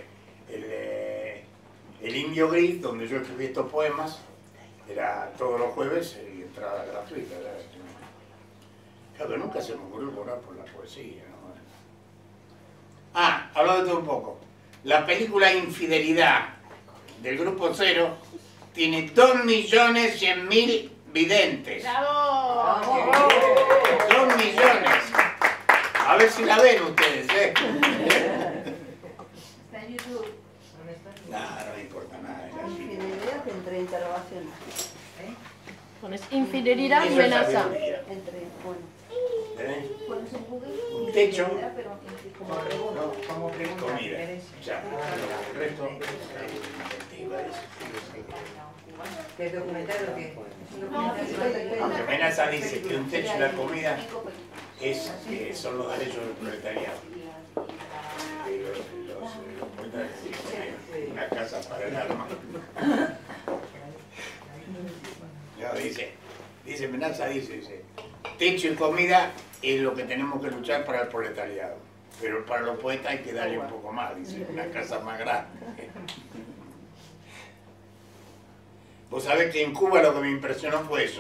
el Indio Gris, donde yo escribí estos poemas, era todos los jueves y entrada gratuita. Claro que nunca se me ocurrió cobrar por la poesía, ¿no? Hablando de todo un poco. La película Infidelidad del Grupo Cero tiene 2.100.000 videntes. ¡Bravo! 2 millones. A ver si la ven ustedes, ¿eh? Está en YouTube. Nada, no me importa nada. Infidelidad entre interrogaciones. Pones infidelidad y Eso es amenaza. sabiduría. ¿Eh? Pones en Google Un techo. pero como pregunta. Comida. Ya. El resto. ¿Qué documental o qué? Aunque Menaza dice que un techo y la comida son los derechos del proletariado. Los proletarios tienen una casa para el alma. No, dice Menaza, dice, techo y comida es lo que tenemos que luchar para el proletariado. Pero para los poetas hay que darle un poco más, dice, una casa más grande. Vos sabés que en Cuba lo que me impresionó fue eso.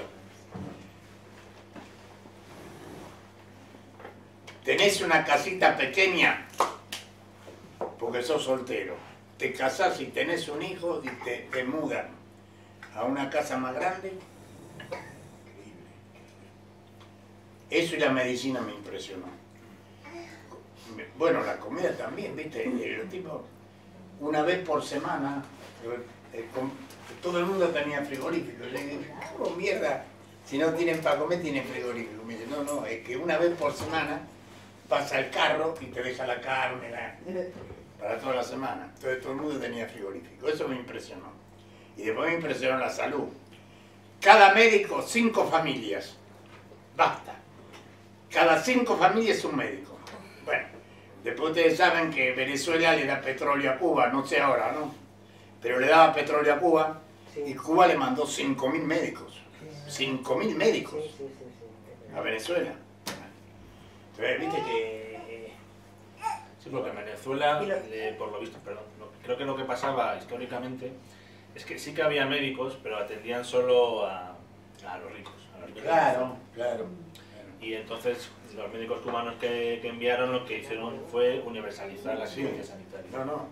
Tenés una casita pequeña porque sos soltero. Te casás y tenés un hijo y te mudan a una casa más grande. Increíble. Eso y la medicina me impresionó. Bueno, la comida también, ¿viste? El tipo, una vez por semana, todo el mundo tenía frigorífico. Yo dije, ¿cómo mierda? Si no tienen para comer, tienen frigorífico. Me dice, no, es que una vez por semana pasa el carro y te deja la carne para toda la semana. Entonces todo el mundo tenía frigorífico. Eso me impresionó. Y después me impresionó la salud. Cada médico, 5 familias. Basta. Cada 5 familias un médico. Bueno, después ustedes saben que Venezuela le da petróleo a Cuba, no sé ahora, ¿no? Pero le daba petróleo a Cuba y Cuba le mandó 5.000 médicos. 5.000 médicos a Venezuela. Entonces, viste que... Sí, porque en Venezuela, por lo visto, perdón, creo que lo que pasaba históricamente es que sí que había médicos, pero atendían solo a los ricos. Claro. Y entonces los médicos cubanos que enviaron lo que hicieron fue universalizar la asistencia sanitaria. No.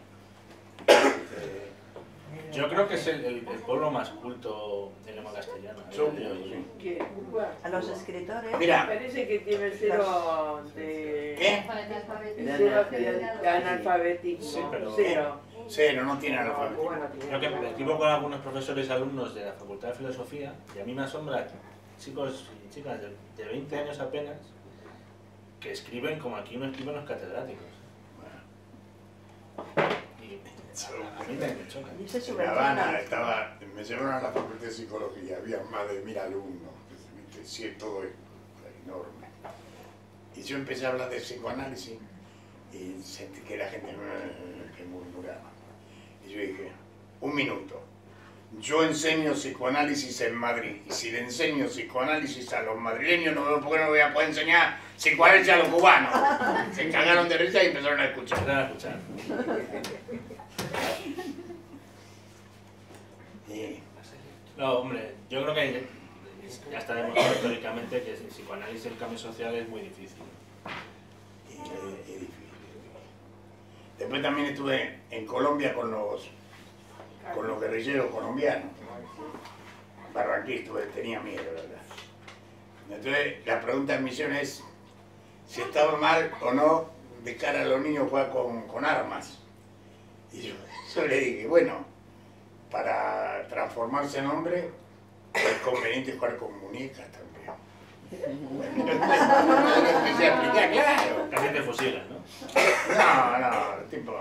Yo creo que es el pueblo más culto en lengua castellana. A los escritores. Mira. Parece que tiene cero de... ¿Qué? De analfabetismo. Sí, pero... Cero, no tiene analfabetismo. Creo que me equivoco con algunos profesores y alumnos de la Facultad de Filosofía y a mí me asombra chicos y chicas de 20 años apenas que escriben como aquí no escriben los catedráticos. A mí me choca. En La Habana me llevaron a la Facultad de Psicología, había más de 1.000 alumnos, sí, todo enorme. Y yo empecé a hablar de psicoanálisis y sentí que la gente que murmuraba. Y yo dije, 1 minuto, yo enseño psicoanálisis en Madrid, y si le enseño psicoanálisis a los madrileños, no veo por qué no voy a poder enseñar psicoanálisis a los cubanos. Se cagaron de risa y empezaron a escuchar. No, hombre, yo creo que ya está demostrado históricamente que el psicoanálisis y el cambio social es muy difícil. Es difícil. Después también estuve en Colombia con los guerrilleros colombianos. Barranquilla tenía miedo, ¿verdad? Entonces, la pregunta en misión es si estaba mal o no de cara a los niños jugar con armas. Y yo le dije, bueno, para transformarse en hombre es conveniente jugar con muñecas también. Empecé a explicar, claro. Casi te fusilas, ¿no? No, tipo...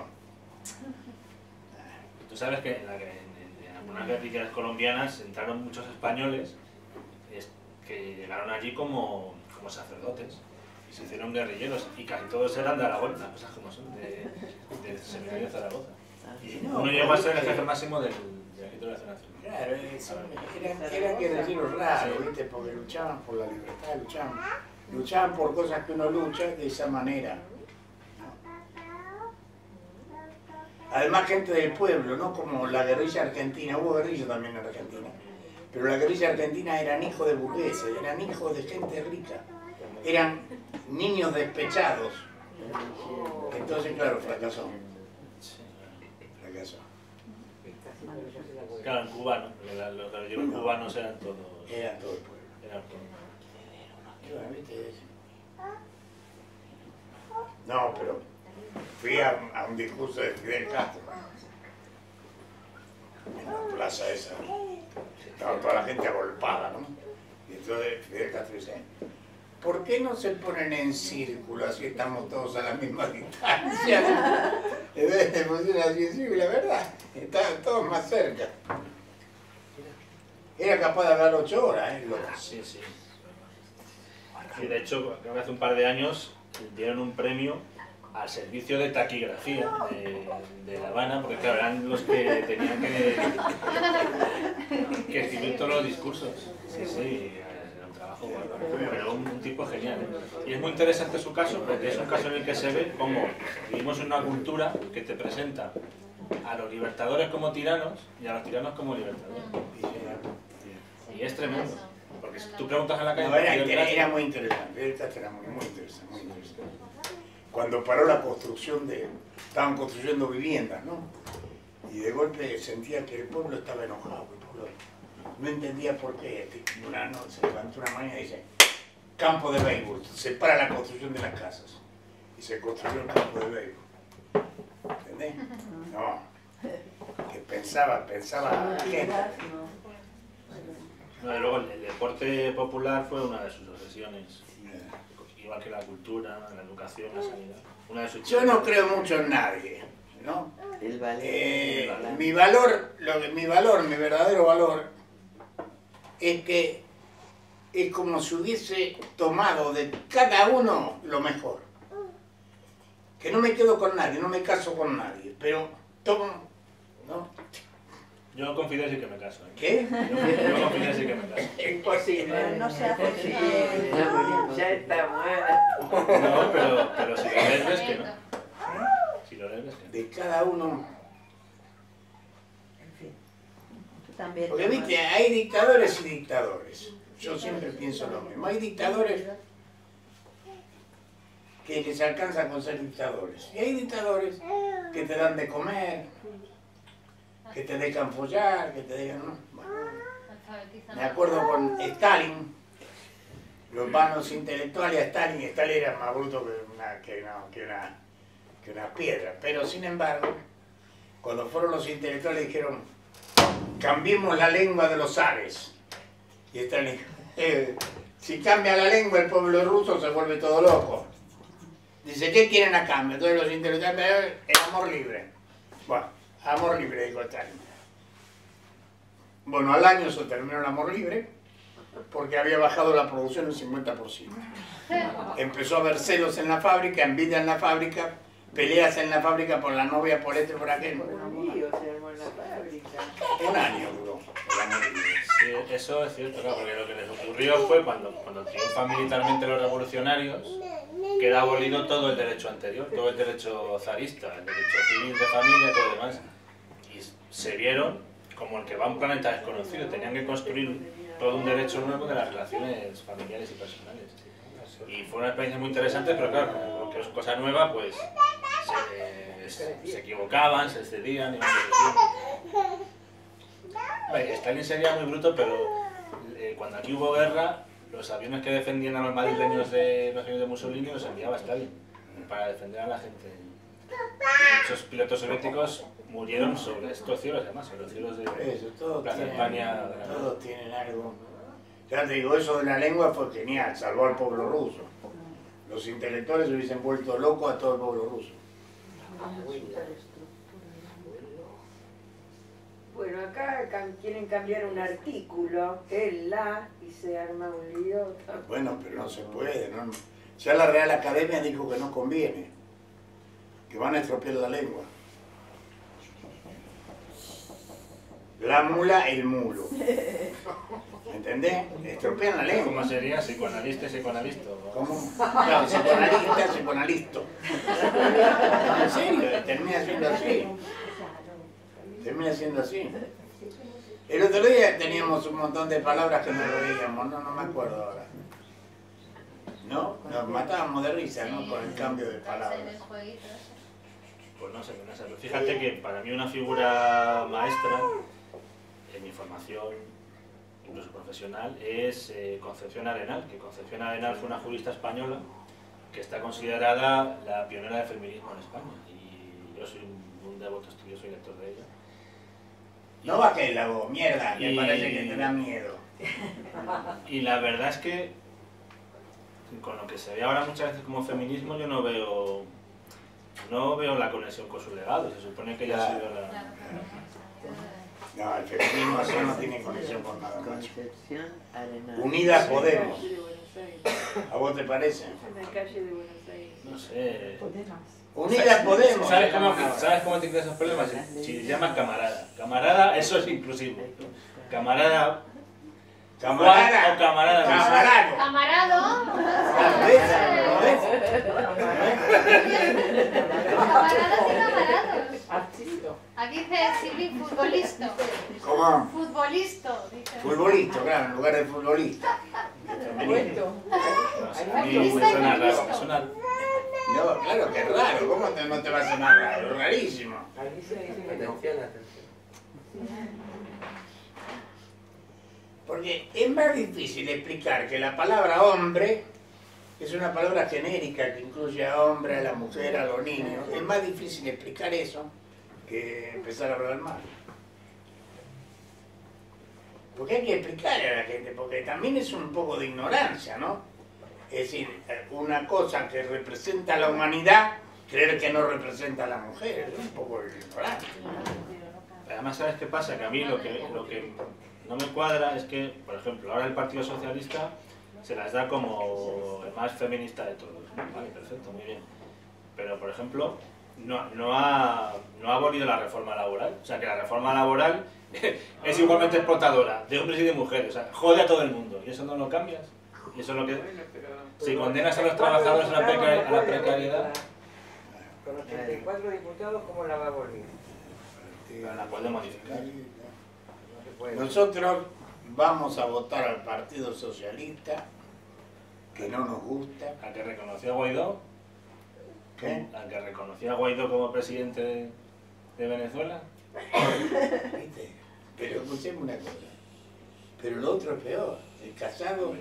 Tú sabes que en algunas guerrillas colombianas entraron muchos españoles que llegaron allí como sacerdotes y se hicieron guerrilleros, y casi todos eran de Aragón, las cosas como son, del seminario de Zaragoza. Y uno llegó a ser el jefe máximo del ejército de la nación. Claro, eran guerrilleros raros, ¿viste? Porque luchaban por la libertad, luchaban por cosas que uno lucha de esa manera. Además, gente del pueblo, ¿no? Como la guerrilla argentina, hubo guerrilla también en Argentina, pero la guerrilla argentina eran hijos de burgueses, eran hijos de gente rica, eran niños despechados. Entonces, claro, fracasó. Claro, en Cuba, ¿no? Los guerrilleros cubanos eran todos... Eran todo el pueblo. Eran todos. No, pero fui a un discurso de Fidel Castro en la plaza esa. Estaba toda la gente agolpada, ¿no? Y entonces Fidel Castro dice, ¿por qué no se ponen en círculo así estamos todos a la misma distancia? Entonces se pusieron así en círculo, la verdad, estaban todos más cerca. Era capaz de hablar 8 horas, ¿eh? Sí, sí. Y de hecho, creo que hace un par de años dieron un premio al servicio de taquigrafía de La Habana, porque claro, eran los que tenían que escribir todos los discursos. Sí, sí, era un trabajo bárbaro, pero un tipo genial, ¿eh? Y es muy interesante su caso, porque es un caso en el que se ve cómo vivimos en una cultura que te presenta a los libertadores como tiranos y a los tiranos como libertadores. Y es tremendo, porque si tú preguntas en la calle... No, era muy interesante, era muy interesante, muy interesante. Cuando paró la construcción estaban construyendo viviendas, ¿no? Y de golpe sentía que el pueblo estaba enojado, el pueblo no entendía por qué. Se levantó una mañana y dice, campo de béisbol, se para la construcción de las casas. Y se construyó el campo de béisbol. ¿Entendés? No, que pensaba gente. No, y luego el deporte popular fue una de sus obsesiones, igual que la cultura, la educación, la sanidad. Una de sus... Yo no creo mucho en nadie, ¿no? El valor. Mi verdadero valor, es que es como si hubiese tomado de cada uno lo mejor. Que no me quedo con nadie, no me caso con nadie, pero tomo, ¿no? Yo con Fidel sí que me caso, ¿eh? ¿Qué? Yo con Fidel sí que me caso. Imposible. No se hace posible. Ya está muerto. No, pero si lo lees ves que no. Si lo lees ves que no. De cada uno. También. Porque viste, hay dictadores y dictadores. Yo siempre pienso lo mismo. Hay dictadores que les alcanza con ser dictadores. Y hay dictadores que te dan de comer, que te dejan follar, que te dejan... ¿no? Bueno, me acuerdo con Stalin, los vanos intelectuales a Stalin. Stalin era más bruto que una piedra. Pero sin embargo, cuando fueron los intelectuales dijeron, cambiemos la lengua de los zares. Y Stalin dijo, si cambia la lengua el pueblo ruso se vuelve todo loco. Dice, ¿qué quieren a cambio? Entonces los intelectuales, el amor libre. Bueno, amor libre, dijo Stalin. Bueno, al año se terminó el amor libre porque había bajado la producción un 50%. Empezó a haber celos en la fábrica, envidia en la fábrica, peleas en la fábrica por la novia, por esto y por aquello. Un lío se armó en la fábrica. Un año duró. Sí, eso es cierto, claro, porque lo que les ocurrió fue cuando triunfan militarmente los revolucionarios, queda abolido todo el derecho anterior, todo el derecho zarista, el derecho civil de familia, todo lo demás. Y se vieron como el que va a un planeta desconocido, tenían que construir todo un derecho nuevo de las relaciones familiares y personales. Y fue una experiencia muy interesante, pero claro, porque es cosa nueva, pues se equivocaban, se excedían, iban Stalin sería muy bruto, pero cuando aquí hubo guerra, los aviones que defendían a los madrileños de los aviones de Mussolini los enviaba Stalin para defender a la gente. Muchos pilotos soviéticos murieron sobre estos cielos, además, sobre los cielos de Plaza España. Todos tienen algo. Ya te digo, eso de la lengua fue genial, salvó al pueblo ruso. Los intelectuales se hubiesen vuelto locos a todo el pueblo ruso. Bueno, acá quieren cambiar un artículo, el la, y se arma un lío. Bueno, pero no se puede, ¿no? Ya la Real Academia dijo que no conviene, que van a estropear la lengua. La mula, el mulo. ¿Me entendés? Estropean la lengua. ¿Cómo sería? ¿Psicoanalista y psicoanalista? ¿Cómo? Claro, psicoanalista, psicoanalisto. En serio, termina siendo así. Termina siendo así. El otro día teníamos un montón de palabras que nos reíamos, no me acuerdo ahora. ¿No? Nos matábamos de risa, ¿no? Con el cambio de palabras. Pues no sé, pero fíjate que para mí una figura maestra en mi formación, incluso profesional, es Concepción Arenal, que Concepción Arenal fue una jurista española que está considerada la pionera del feminismo en España. Y yo soy un devoto estudioso y lector de ella. No va que la voz, mierda, me parece que te da miedo. Y la verdad es que con lo que se ve ahora muchas veces como feminismo, yo no veo la conexión con su legado. Se supone que ella ha sido la... No, el feminismo así no tiene conexión con nada, macho. Unidas Podemos. ¿A vos te parece? En la calle de Buenos Aires. No sé... Unidas Podemos. ¿Sabes cómo te quitas esos problemas? Si te llamas camarada. Camarada, eso es inclusivo. Camarada... Camarada o camarada. Camarado. Camarado. Camaradas y camarados. Aquí dice Silvi, futbolista. ¿Cómo? Futbolista, dice. Futbolista, claro, en lugar de futbolista. Suena raro, suena... No, claro que es raro, ¿cómo no te va a sonar raro? Rarísimo. Porque es más difícil explicar que la palabra hombre es una palabra genérica que incluye a hombre, a la mujer, a los niños. Es más difícil explicar eso que empezar a hablar mal. Porque hay que explicarle a la gente, porque también es un poco de ignorancia, ¿no? Es decir, una cosa que representa a la humanidad, creer que no representa a la mujer, es un poco de ignorancia. Además, ¿sabes qué pasa? Que a mí lo que no me cuadra es que, por ejemplo, ahora el Partido Socialista se las da como el más feminista de todos. Vale, perfecto, muy bien. Pero, por ejemplo, no ha abolido la reforma laboral. O sea, que la reforma laboral es igualmente explotadora, de hombres y de mujeres. O sea, jode a todo el mundo. ¿Y eso no lo cambias? ¿Y eso es lo que... Si condenas a los trabajadores a la precariedad... Con 84 diputados, ¿cómo la va a abolir? La puede modificar. Nosotros vamos a votar al Partido Socialista, que no nos gusta. ¿A que reconoció a Guaidó? ¿Qué? ¿A que reconoció a Guaidó como presidente de Venezuela? ¿Viste? Pero escuchemos una cosa. Pero lo otro es peor. El Casado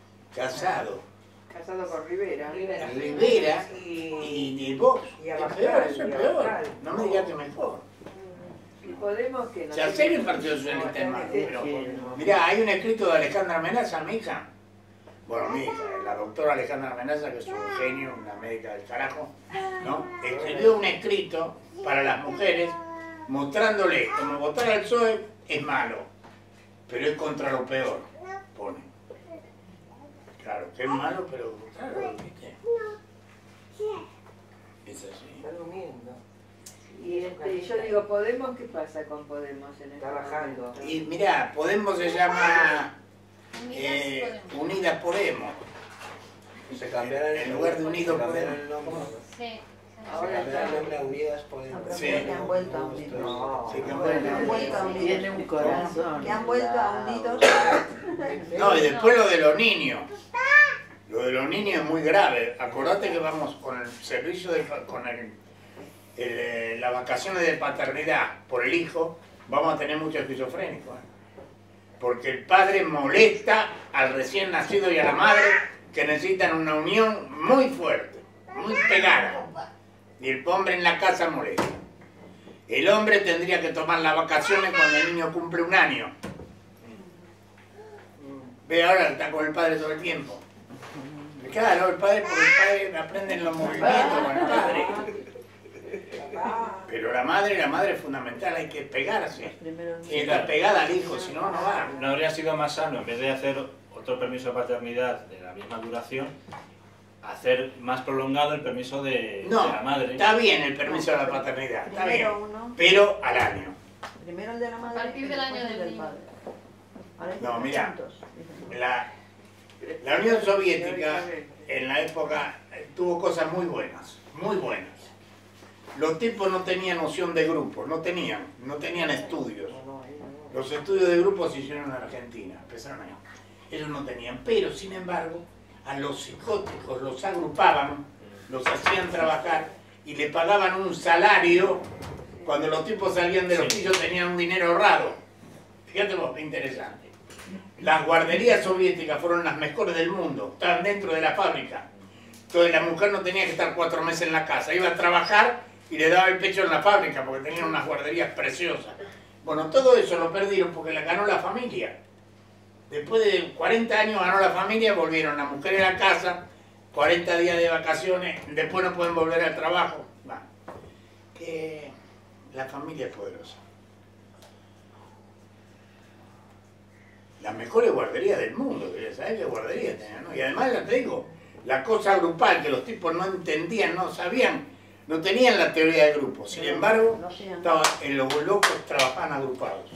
Casado con Rivera. Rivera y Vox. Es peor, eso es peor. No me digas que mejor. Y Podemos que no. Ya sé que el Partido Socialista es malo, pero mirá, hay un escrito de Alejandra Amenaza, mi hija. Bueno, mi hija, la doctora Alejandra Amenaza, que es un genio, una médica del carajo, ¿no? Escribió un escrito para las mujeres mostrándole como votar al PSOE es malo, pero es contra lo peor, pone. Claro, que es malo, pero claro, ¿viste? Es así. Está durmiendo. Y yo digo, ¿Podemos? ¿Qué pasa con Podemos en este Trabajando. momento? Y mirá, Podemos se llama Unidas Podemos. Se cambiaron En lugar de Unidos cambiaron Podemos. el nombre. Sí. Ahora Cambiaron el está. nombre a Unidas Podemos. Sí. Que han vuelto a unidos. Sí, que han Han vuelto a unidos. Tiene un corazón. Que han vuelto a unidos. No, y después lo de los niños. Lo de los niños es muy grave. Acordate que vamos con el servicio de, con las vacaciones de paternidad por el hijo, vamos a tener muchos esquizofrénicos. Porque el padre molesta al recién nacido y a la madre, que necesitan una unión muy fuerte, muy pegada. Y el hombre en la casa molesta. El hombre tendría que tomar las vacaciones cuando el niño cumple 1 año. Ve ahora, está con el padre todo el tiempo. Claro, el padre, porque el padre aprende los movimientos con el padre. Pero la madre es fundamental, hay que pegarse. Tiene que estar pegada al hijo, si no, no va. ¿No habría sido más sano, en vez de hacer otro permiso de paternidad de la misma duración, hacer más prolongado el permiso de la madre? Está bien el permiso de la paternidad, está bien, Primero uno. pero al año. Primero el de la madre. A partir del año del niño. padre. Ahora No, dicen mira, juntos. la Unión Soviética en la época tuvo cosas muy buenas, muy buenas. Los tipos no tenían noción de grupo, no tenían estudios. Los estudios de grupo se hicieron en Argentina, empezaron ahí. Ellos no tenían, pero sin embargo, a los psicóticos los agrupaban, los hacían trabajar y le pagaban un salario. Cuando los tipos salían de los pisos tenían un dinero ahorrado. Fíjate vos, qué interesante. Las guarderías soviéticas fueron las mejores del mundo, estaban dentro de la fábrica. Entonces la mujer no tenía que estar 4 meses en la casa, iba a trabajar y le daba el pecho en la fábrica porque tenían unas guarderías preciosas. Bueno, todo eso lo perdieron porque la ganó la familia. Después de 40 años ganó la familia, volvieron las mujeres a la casa, 40 días de vacaciones, después no pueden volver al trabajo. Va. Que la familia es poderosa. Las mejores guarderías del mundo, ¿sabes qué guarderías tenían? ¿No? Y además, ya te digo, la cosa grupal, que los tipos no entendían, no sabían, no tenían la teoría de grupo. Sin embargo, los locos trabajaban agrupados.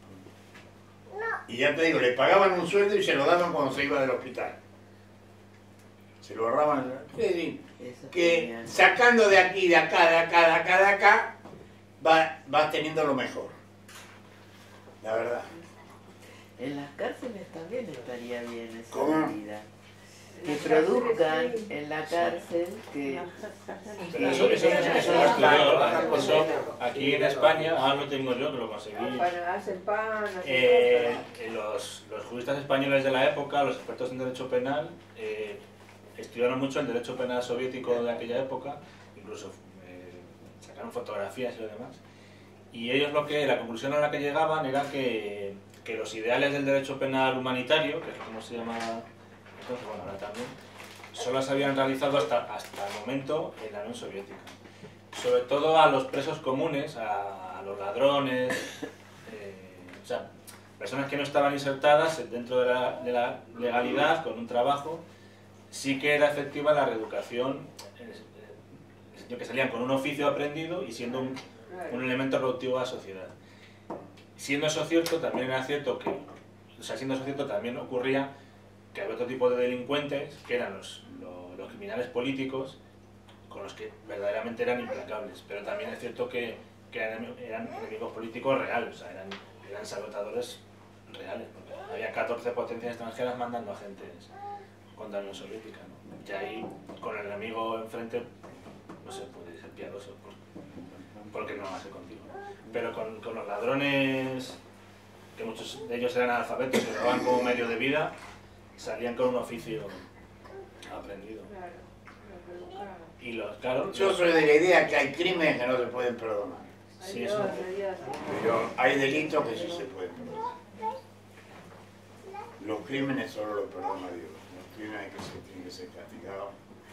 Y ya te digo, le pagaban un sueldo y se lo daban cuando se iba del hospital. Se lo ahorraban. Que sacando de aquí, de acá, de acá, de acá, de acá, vas teniendo lo mejor. La verdad. En las cárceles también estaría bien esa ¿Cómo? medida. Que produzcan en la cárcel que... Pero eso lo estudió, eso aquí en España, ahora lo tengo yo, que lo conseguí. Hacen pan, hacen Los juristas españoles de la época, los expertos en derecho penal, estudiaron mucho el derecho penal soviético de aquella época, incluso sacaron fotografías y lo demás. Y ellos la conclusión a la que llegaban era que los ideales del derecho penal humanitario, que es como se llama entonces, bueno, ahora también, solo se habían realizado hasta el momento en la Unión Soviética. Sobre todo a los presos comunes, a los ladrones, o sea, personas que no estaban insertadas dentro de la legalidad, con un trabajo, sí que era efectiva la reeducación, en el sentido que salían con un oficio aprendido y siendo un elemento productivo de la sociedad. Siendo eso cierto, también era cierto que, siendo eso cierto, también ocurría que había otro tipo de delincuentes, que eran los criminales políticos, con los que verdaderamente eran implacables. Pero también es cierto que eran enemigos políticos reales, o sea, eran sabotadores reales, porque había 14 potencias extranjeras mandando agentes contra la Unión Soviética, ¿no? Y ahí, con el enemigo enfrente, no se puede ser piadoso, porque no hace contigo. Pero con los ladrones, que muchos de ellos eran analfabetos y robaban como medio de vida, salían con un oficio aprendido. Y Yo soy de la idea que hay crímenes que no se pueden perdonar. Sí, eso. Pero hay delitos que sí se pueden perdonar. Los crímenes solo los perdona Dios. Los crímenes tienen que ser castigados.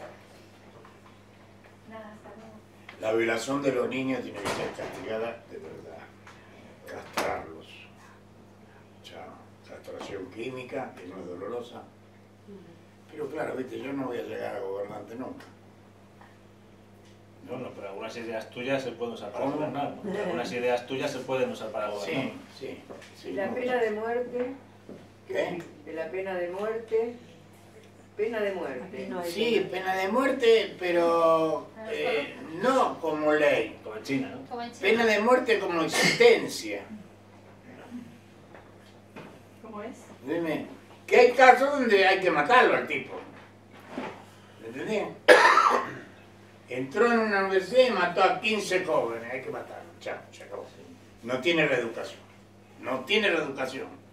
La violación de los niños tiene que ser castigada de verdad. Castrarlos. Chao. Castración química, que no es dolorosa. Pero claro, viste, yo no voy a llegar a gobernante nunca. Bueno, pero algunas ideas tuyas se pueden usar para ¿Cómo? gobernar, ¿no? Algunas ideas tuyas se pueden usar para gobernar. Sí, sí. ¿Y la pena de muerte? ¿Qué? ¿De la pena de muerte? Pena de muerte. Sí, pena de muerte, pero no como ley. Como en China, ¿no? Como en China. Pena de muerte como existencia. ¿Cómo es? Dime, que hay casos donde hay que matarlo al tipo. ¿Entendés? Entró en una universidad y mató a 15 jóvenes, hay que matarlo. Chao, se acabó. No tiene reeducación. No tiene reeducación.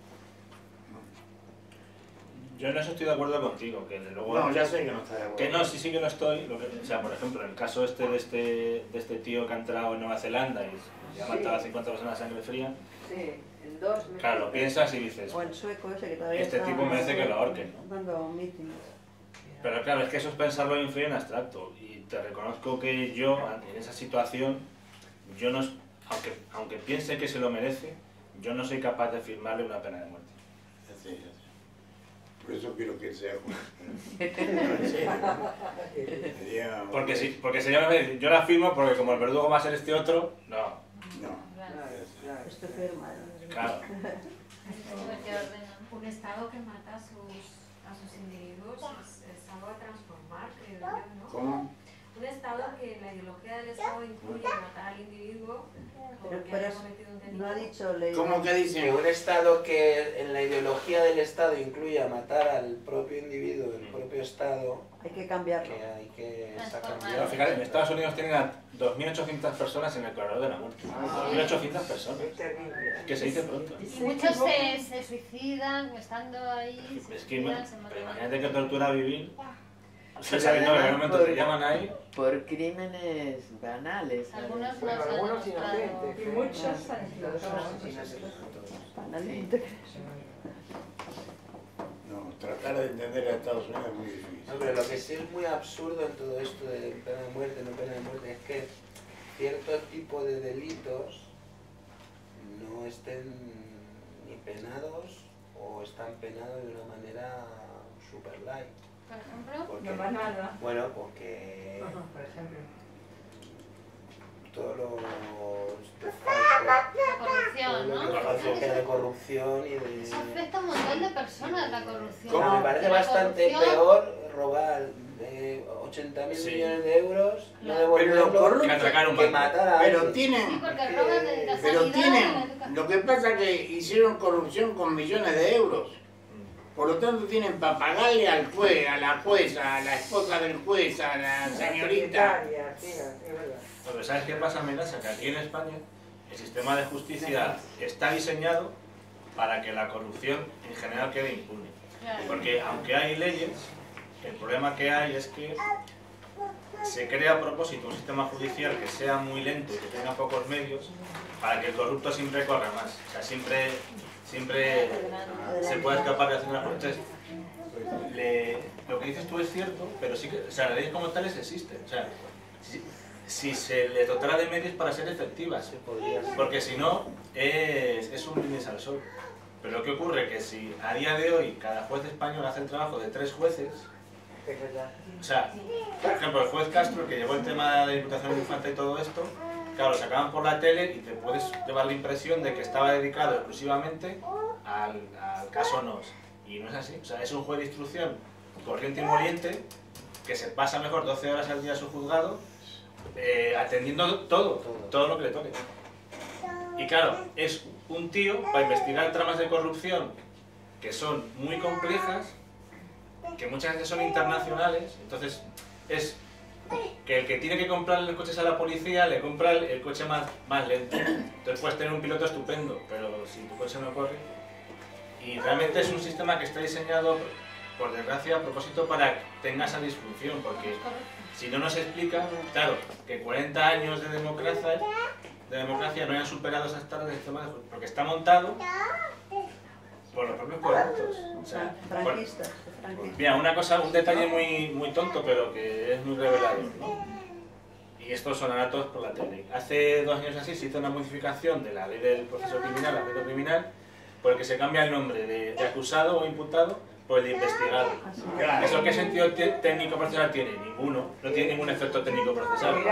Yo en eso estoy de acuerdo contigo, que luego... No, ya sé que no estás de acuerdo. Que no, sí que lo estoy. O sea, por ejemplo, en el caso de este tío que ha entrado en Nueva Zelanda y ha matado a 50 personas a sangre fría, Sí, en 2 meses. claro, lo piensas y dices, O el sueco ese que todavía este está tipo merece que lo ahorquen, ¿no? dando mítines. Pero claro, es que eso es pensarlo en frío y en abstracto. Y te reconozco que yo, en esa situación, yo no, aunque piense que se lo merece, yo no soy capaz de firmarle una pena de muerte. Ya sé. Por eso quiero que sea juez. Porque si yo la firmo porque como el verdugo va a ser este otro, no. Esto firma. Claro. Un Estado que mata a sus individuos es algo a transformar, creo yo, ¿no? ¿Cómo? Un Estado que la ideología del Estado incluye matar al individuo porque haya cometido un delito. No ha dicho ley. ¿Cómo que dice? Que un Estado que en la ideología del Estado incluya matar al propio individuo del propio Estado, Hay que cambiarlo. que hay que Pero cambiar. fíjate, en Estados Unidos tienen a 2.800 personas en el corredor de la muerte. 2.800 personas. Es que se dice pronto. Y muchos se suicidan estando ahí. Es que pero imagínate que tortura vivir. O sea, sabiendo que en algún momento te llaman ahí. Por crímenes banales. Algunos Bueno, no se han algunos demostrado. inocentes. Y muchos Banalmente. No, tratar de entender a Estados Unidos es muy difícil. No, pero lo que sí es muy absurdo en todo esto de pena de muerte, no pena de muerte, es que cierto tipo de delitos no estén ni penados o están penados de una manera super light. Por ejemplo, Porque, no va nada. bueno, porque Por ejemplo. todos los la corrupción, ¿no? de corrupción y de... Eso afecta a un montón de personas, la corrupción. Como me parece La bastante corrupción- peor robar 80.000 Sí. millones de euros, no Pero devolverlo, los corruptos- Que atracar un que banco. matar a Pero alguien. tienen, Sí, porque roban de la pero sanidad, de la tienen, educación. lo que pasa es que hicieron corrupción con millones de euros. Por lo tanto tienen para pagarle al juez, a la jueza, a la esposa del juez, a la señorita. Porque ¿sabes qué pasa, Menasa? Que aquí en España el sistema de justicia está diseñado para que la corrupción en general quede impune. Claro. Porque aunque hay leyes, el problema que hay es que se crea a propósito un sistema judicial que sea muy lento y que tenga pocos medios para que el corrupto siempre corra más. O sea, siempre se pueda escapar de hacer las cosas. Entonces, lo que dices tú es cierto, pero sí que, o sea, las leyes como tales existen. O sea, si se le dotará de medios para ser efectivas, porque si no, es un brindis al sol. Pero lo que ocurre es que si a día de hoy cada juez español hace el trabajo de 3 jueces, o sea, por ejemplo, el juez Castro, que llevó el tema de la Diputación de Infanta y todo esto, claro, lo sacaban por la tele y te puedes llevar la impresión de que estaba dedicado exclusivamente al caso NOS. Y no es así. O sea, es un juez de instrucción corriente y moliente que se pasa mejor 12 horas al día a su juzgado atendiendo todo lo que le toque. Y claro, es un tío para investigar tramas de corrupción que son muy complejas, que muchas veces son internacionales, entonces es que el que tiene que comprarle coches a la policía le compra el coche más lento. Entonces puedes tener un piloto estupendo, pero si tu coche no corre... Y realmente es un sistema que está diseñado, por desgracia, a propósito para que tenga esa disfunción, porque si no nos explica, claro, que 40 años de democracia no hayan superado esas taras del sistema, porque está montado por los propios corruptos. O sea, Franquistas. mira, un detalle muy tonto, pero que es muy revelador, ¿no? Y esto sonará a todos por la tele. Hace 2 años así se hizo una modificación de la ley del proceso criminal, al delito criminal, por el que se cambia el nombre de acusado o imputado por el de investigado. ¿Eso qué sentido técnico procesal tiene? Ninguno. No tiene ningún efecto técnico procesal.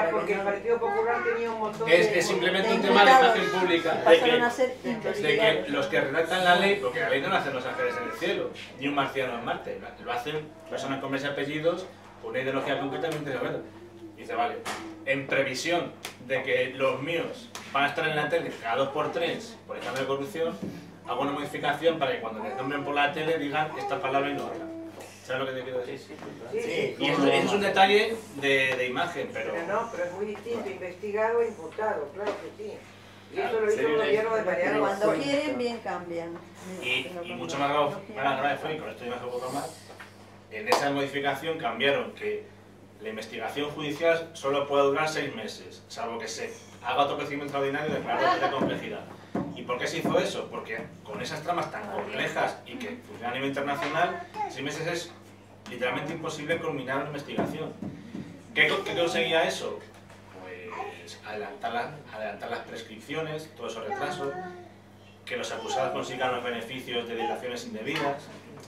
Claro, porque el Partido Popular tenía un montón Es simplemente un tema de imagen pública, de que los que redactan la ley, porque la ley no lo hacen los ángeles en el cielo, ni un marciano en Marte, lo hacen personas con nombres y apellidos, con una ideología concretamente de verdad. Y dice, vale, en previsión de que los míos van a estar en la tele cada 2 por 3 por ejemplo de corrupción, hago una modificación para que cuando les nombren por la tele digan esta palabra y no otra. ¿Sabes lo que te quiero decir? Sí, y eso es un detalle de imagen, pero... Pero es muy distinto, investigado e imputado, claro que sí. Y eso lo hizo el gobierno de Mariano. Cuando quieren, bien cambian. Y mucho más grave fue, y con esto ya me un poco más, en esa modificación cambiaron que la investigación judicial solo puede durar 6 meses, salvo que se haga otro procedimiento extraordinario declarado de complejidad. ¿Y por qué se hizo eso? Porque con esas tramas tan complejas y que funcionan a nivel internacional, 6 meses es literalmente imposible culminar una investigación. ¿Qué conseguía eso? Pues adelantar las prescripciones, todos esos retrasos, que los acusados consigan los beneficios de dilaciones indebidas.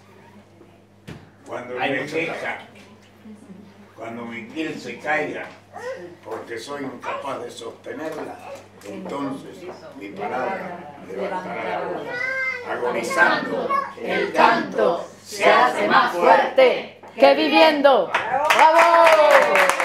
Cuando mi piel se caiga, porque soy incapaz de sostenerla, entonces mi palabra levantará la voz, agonizando. El canto se hace más fuerte que viviendo. ¡Bravo!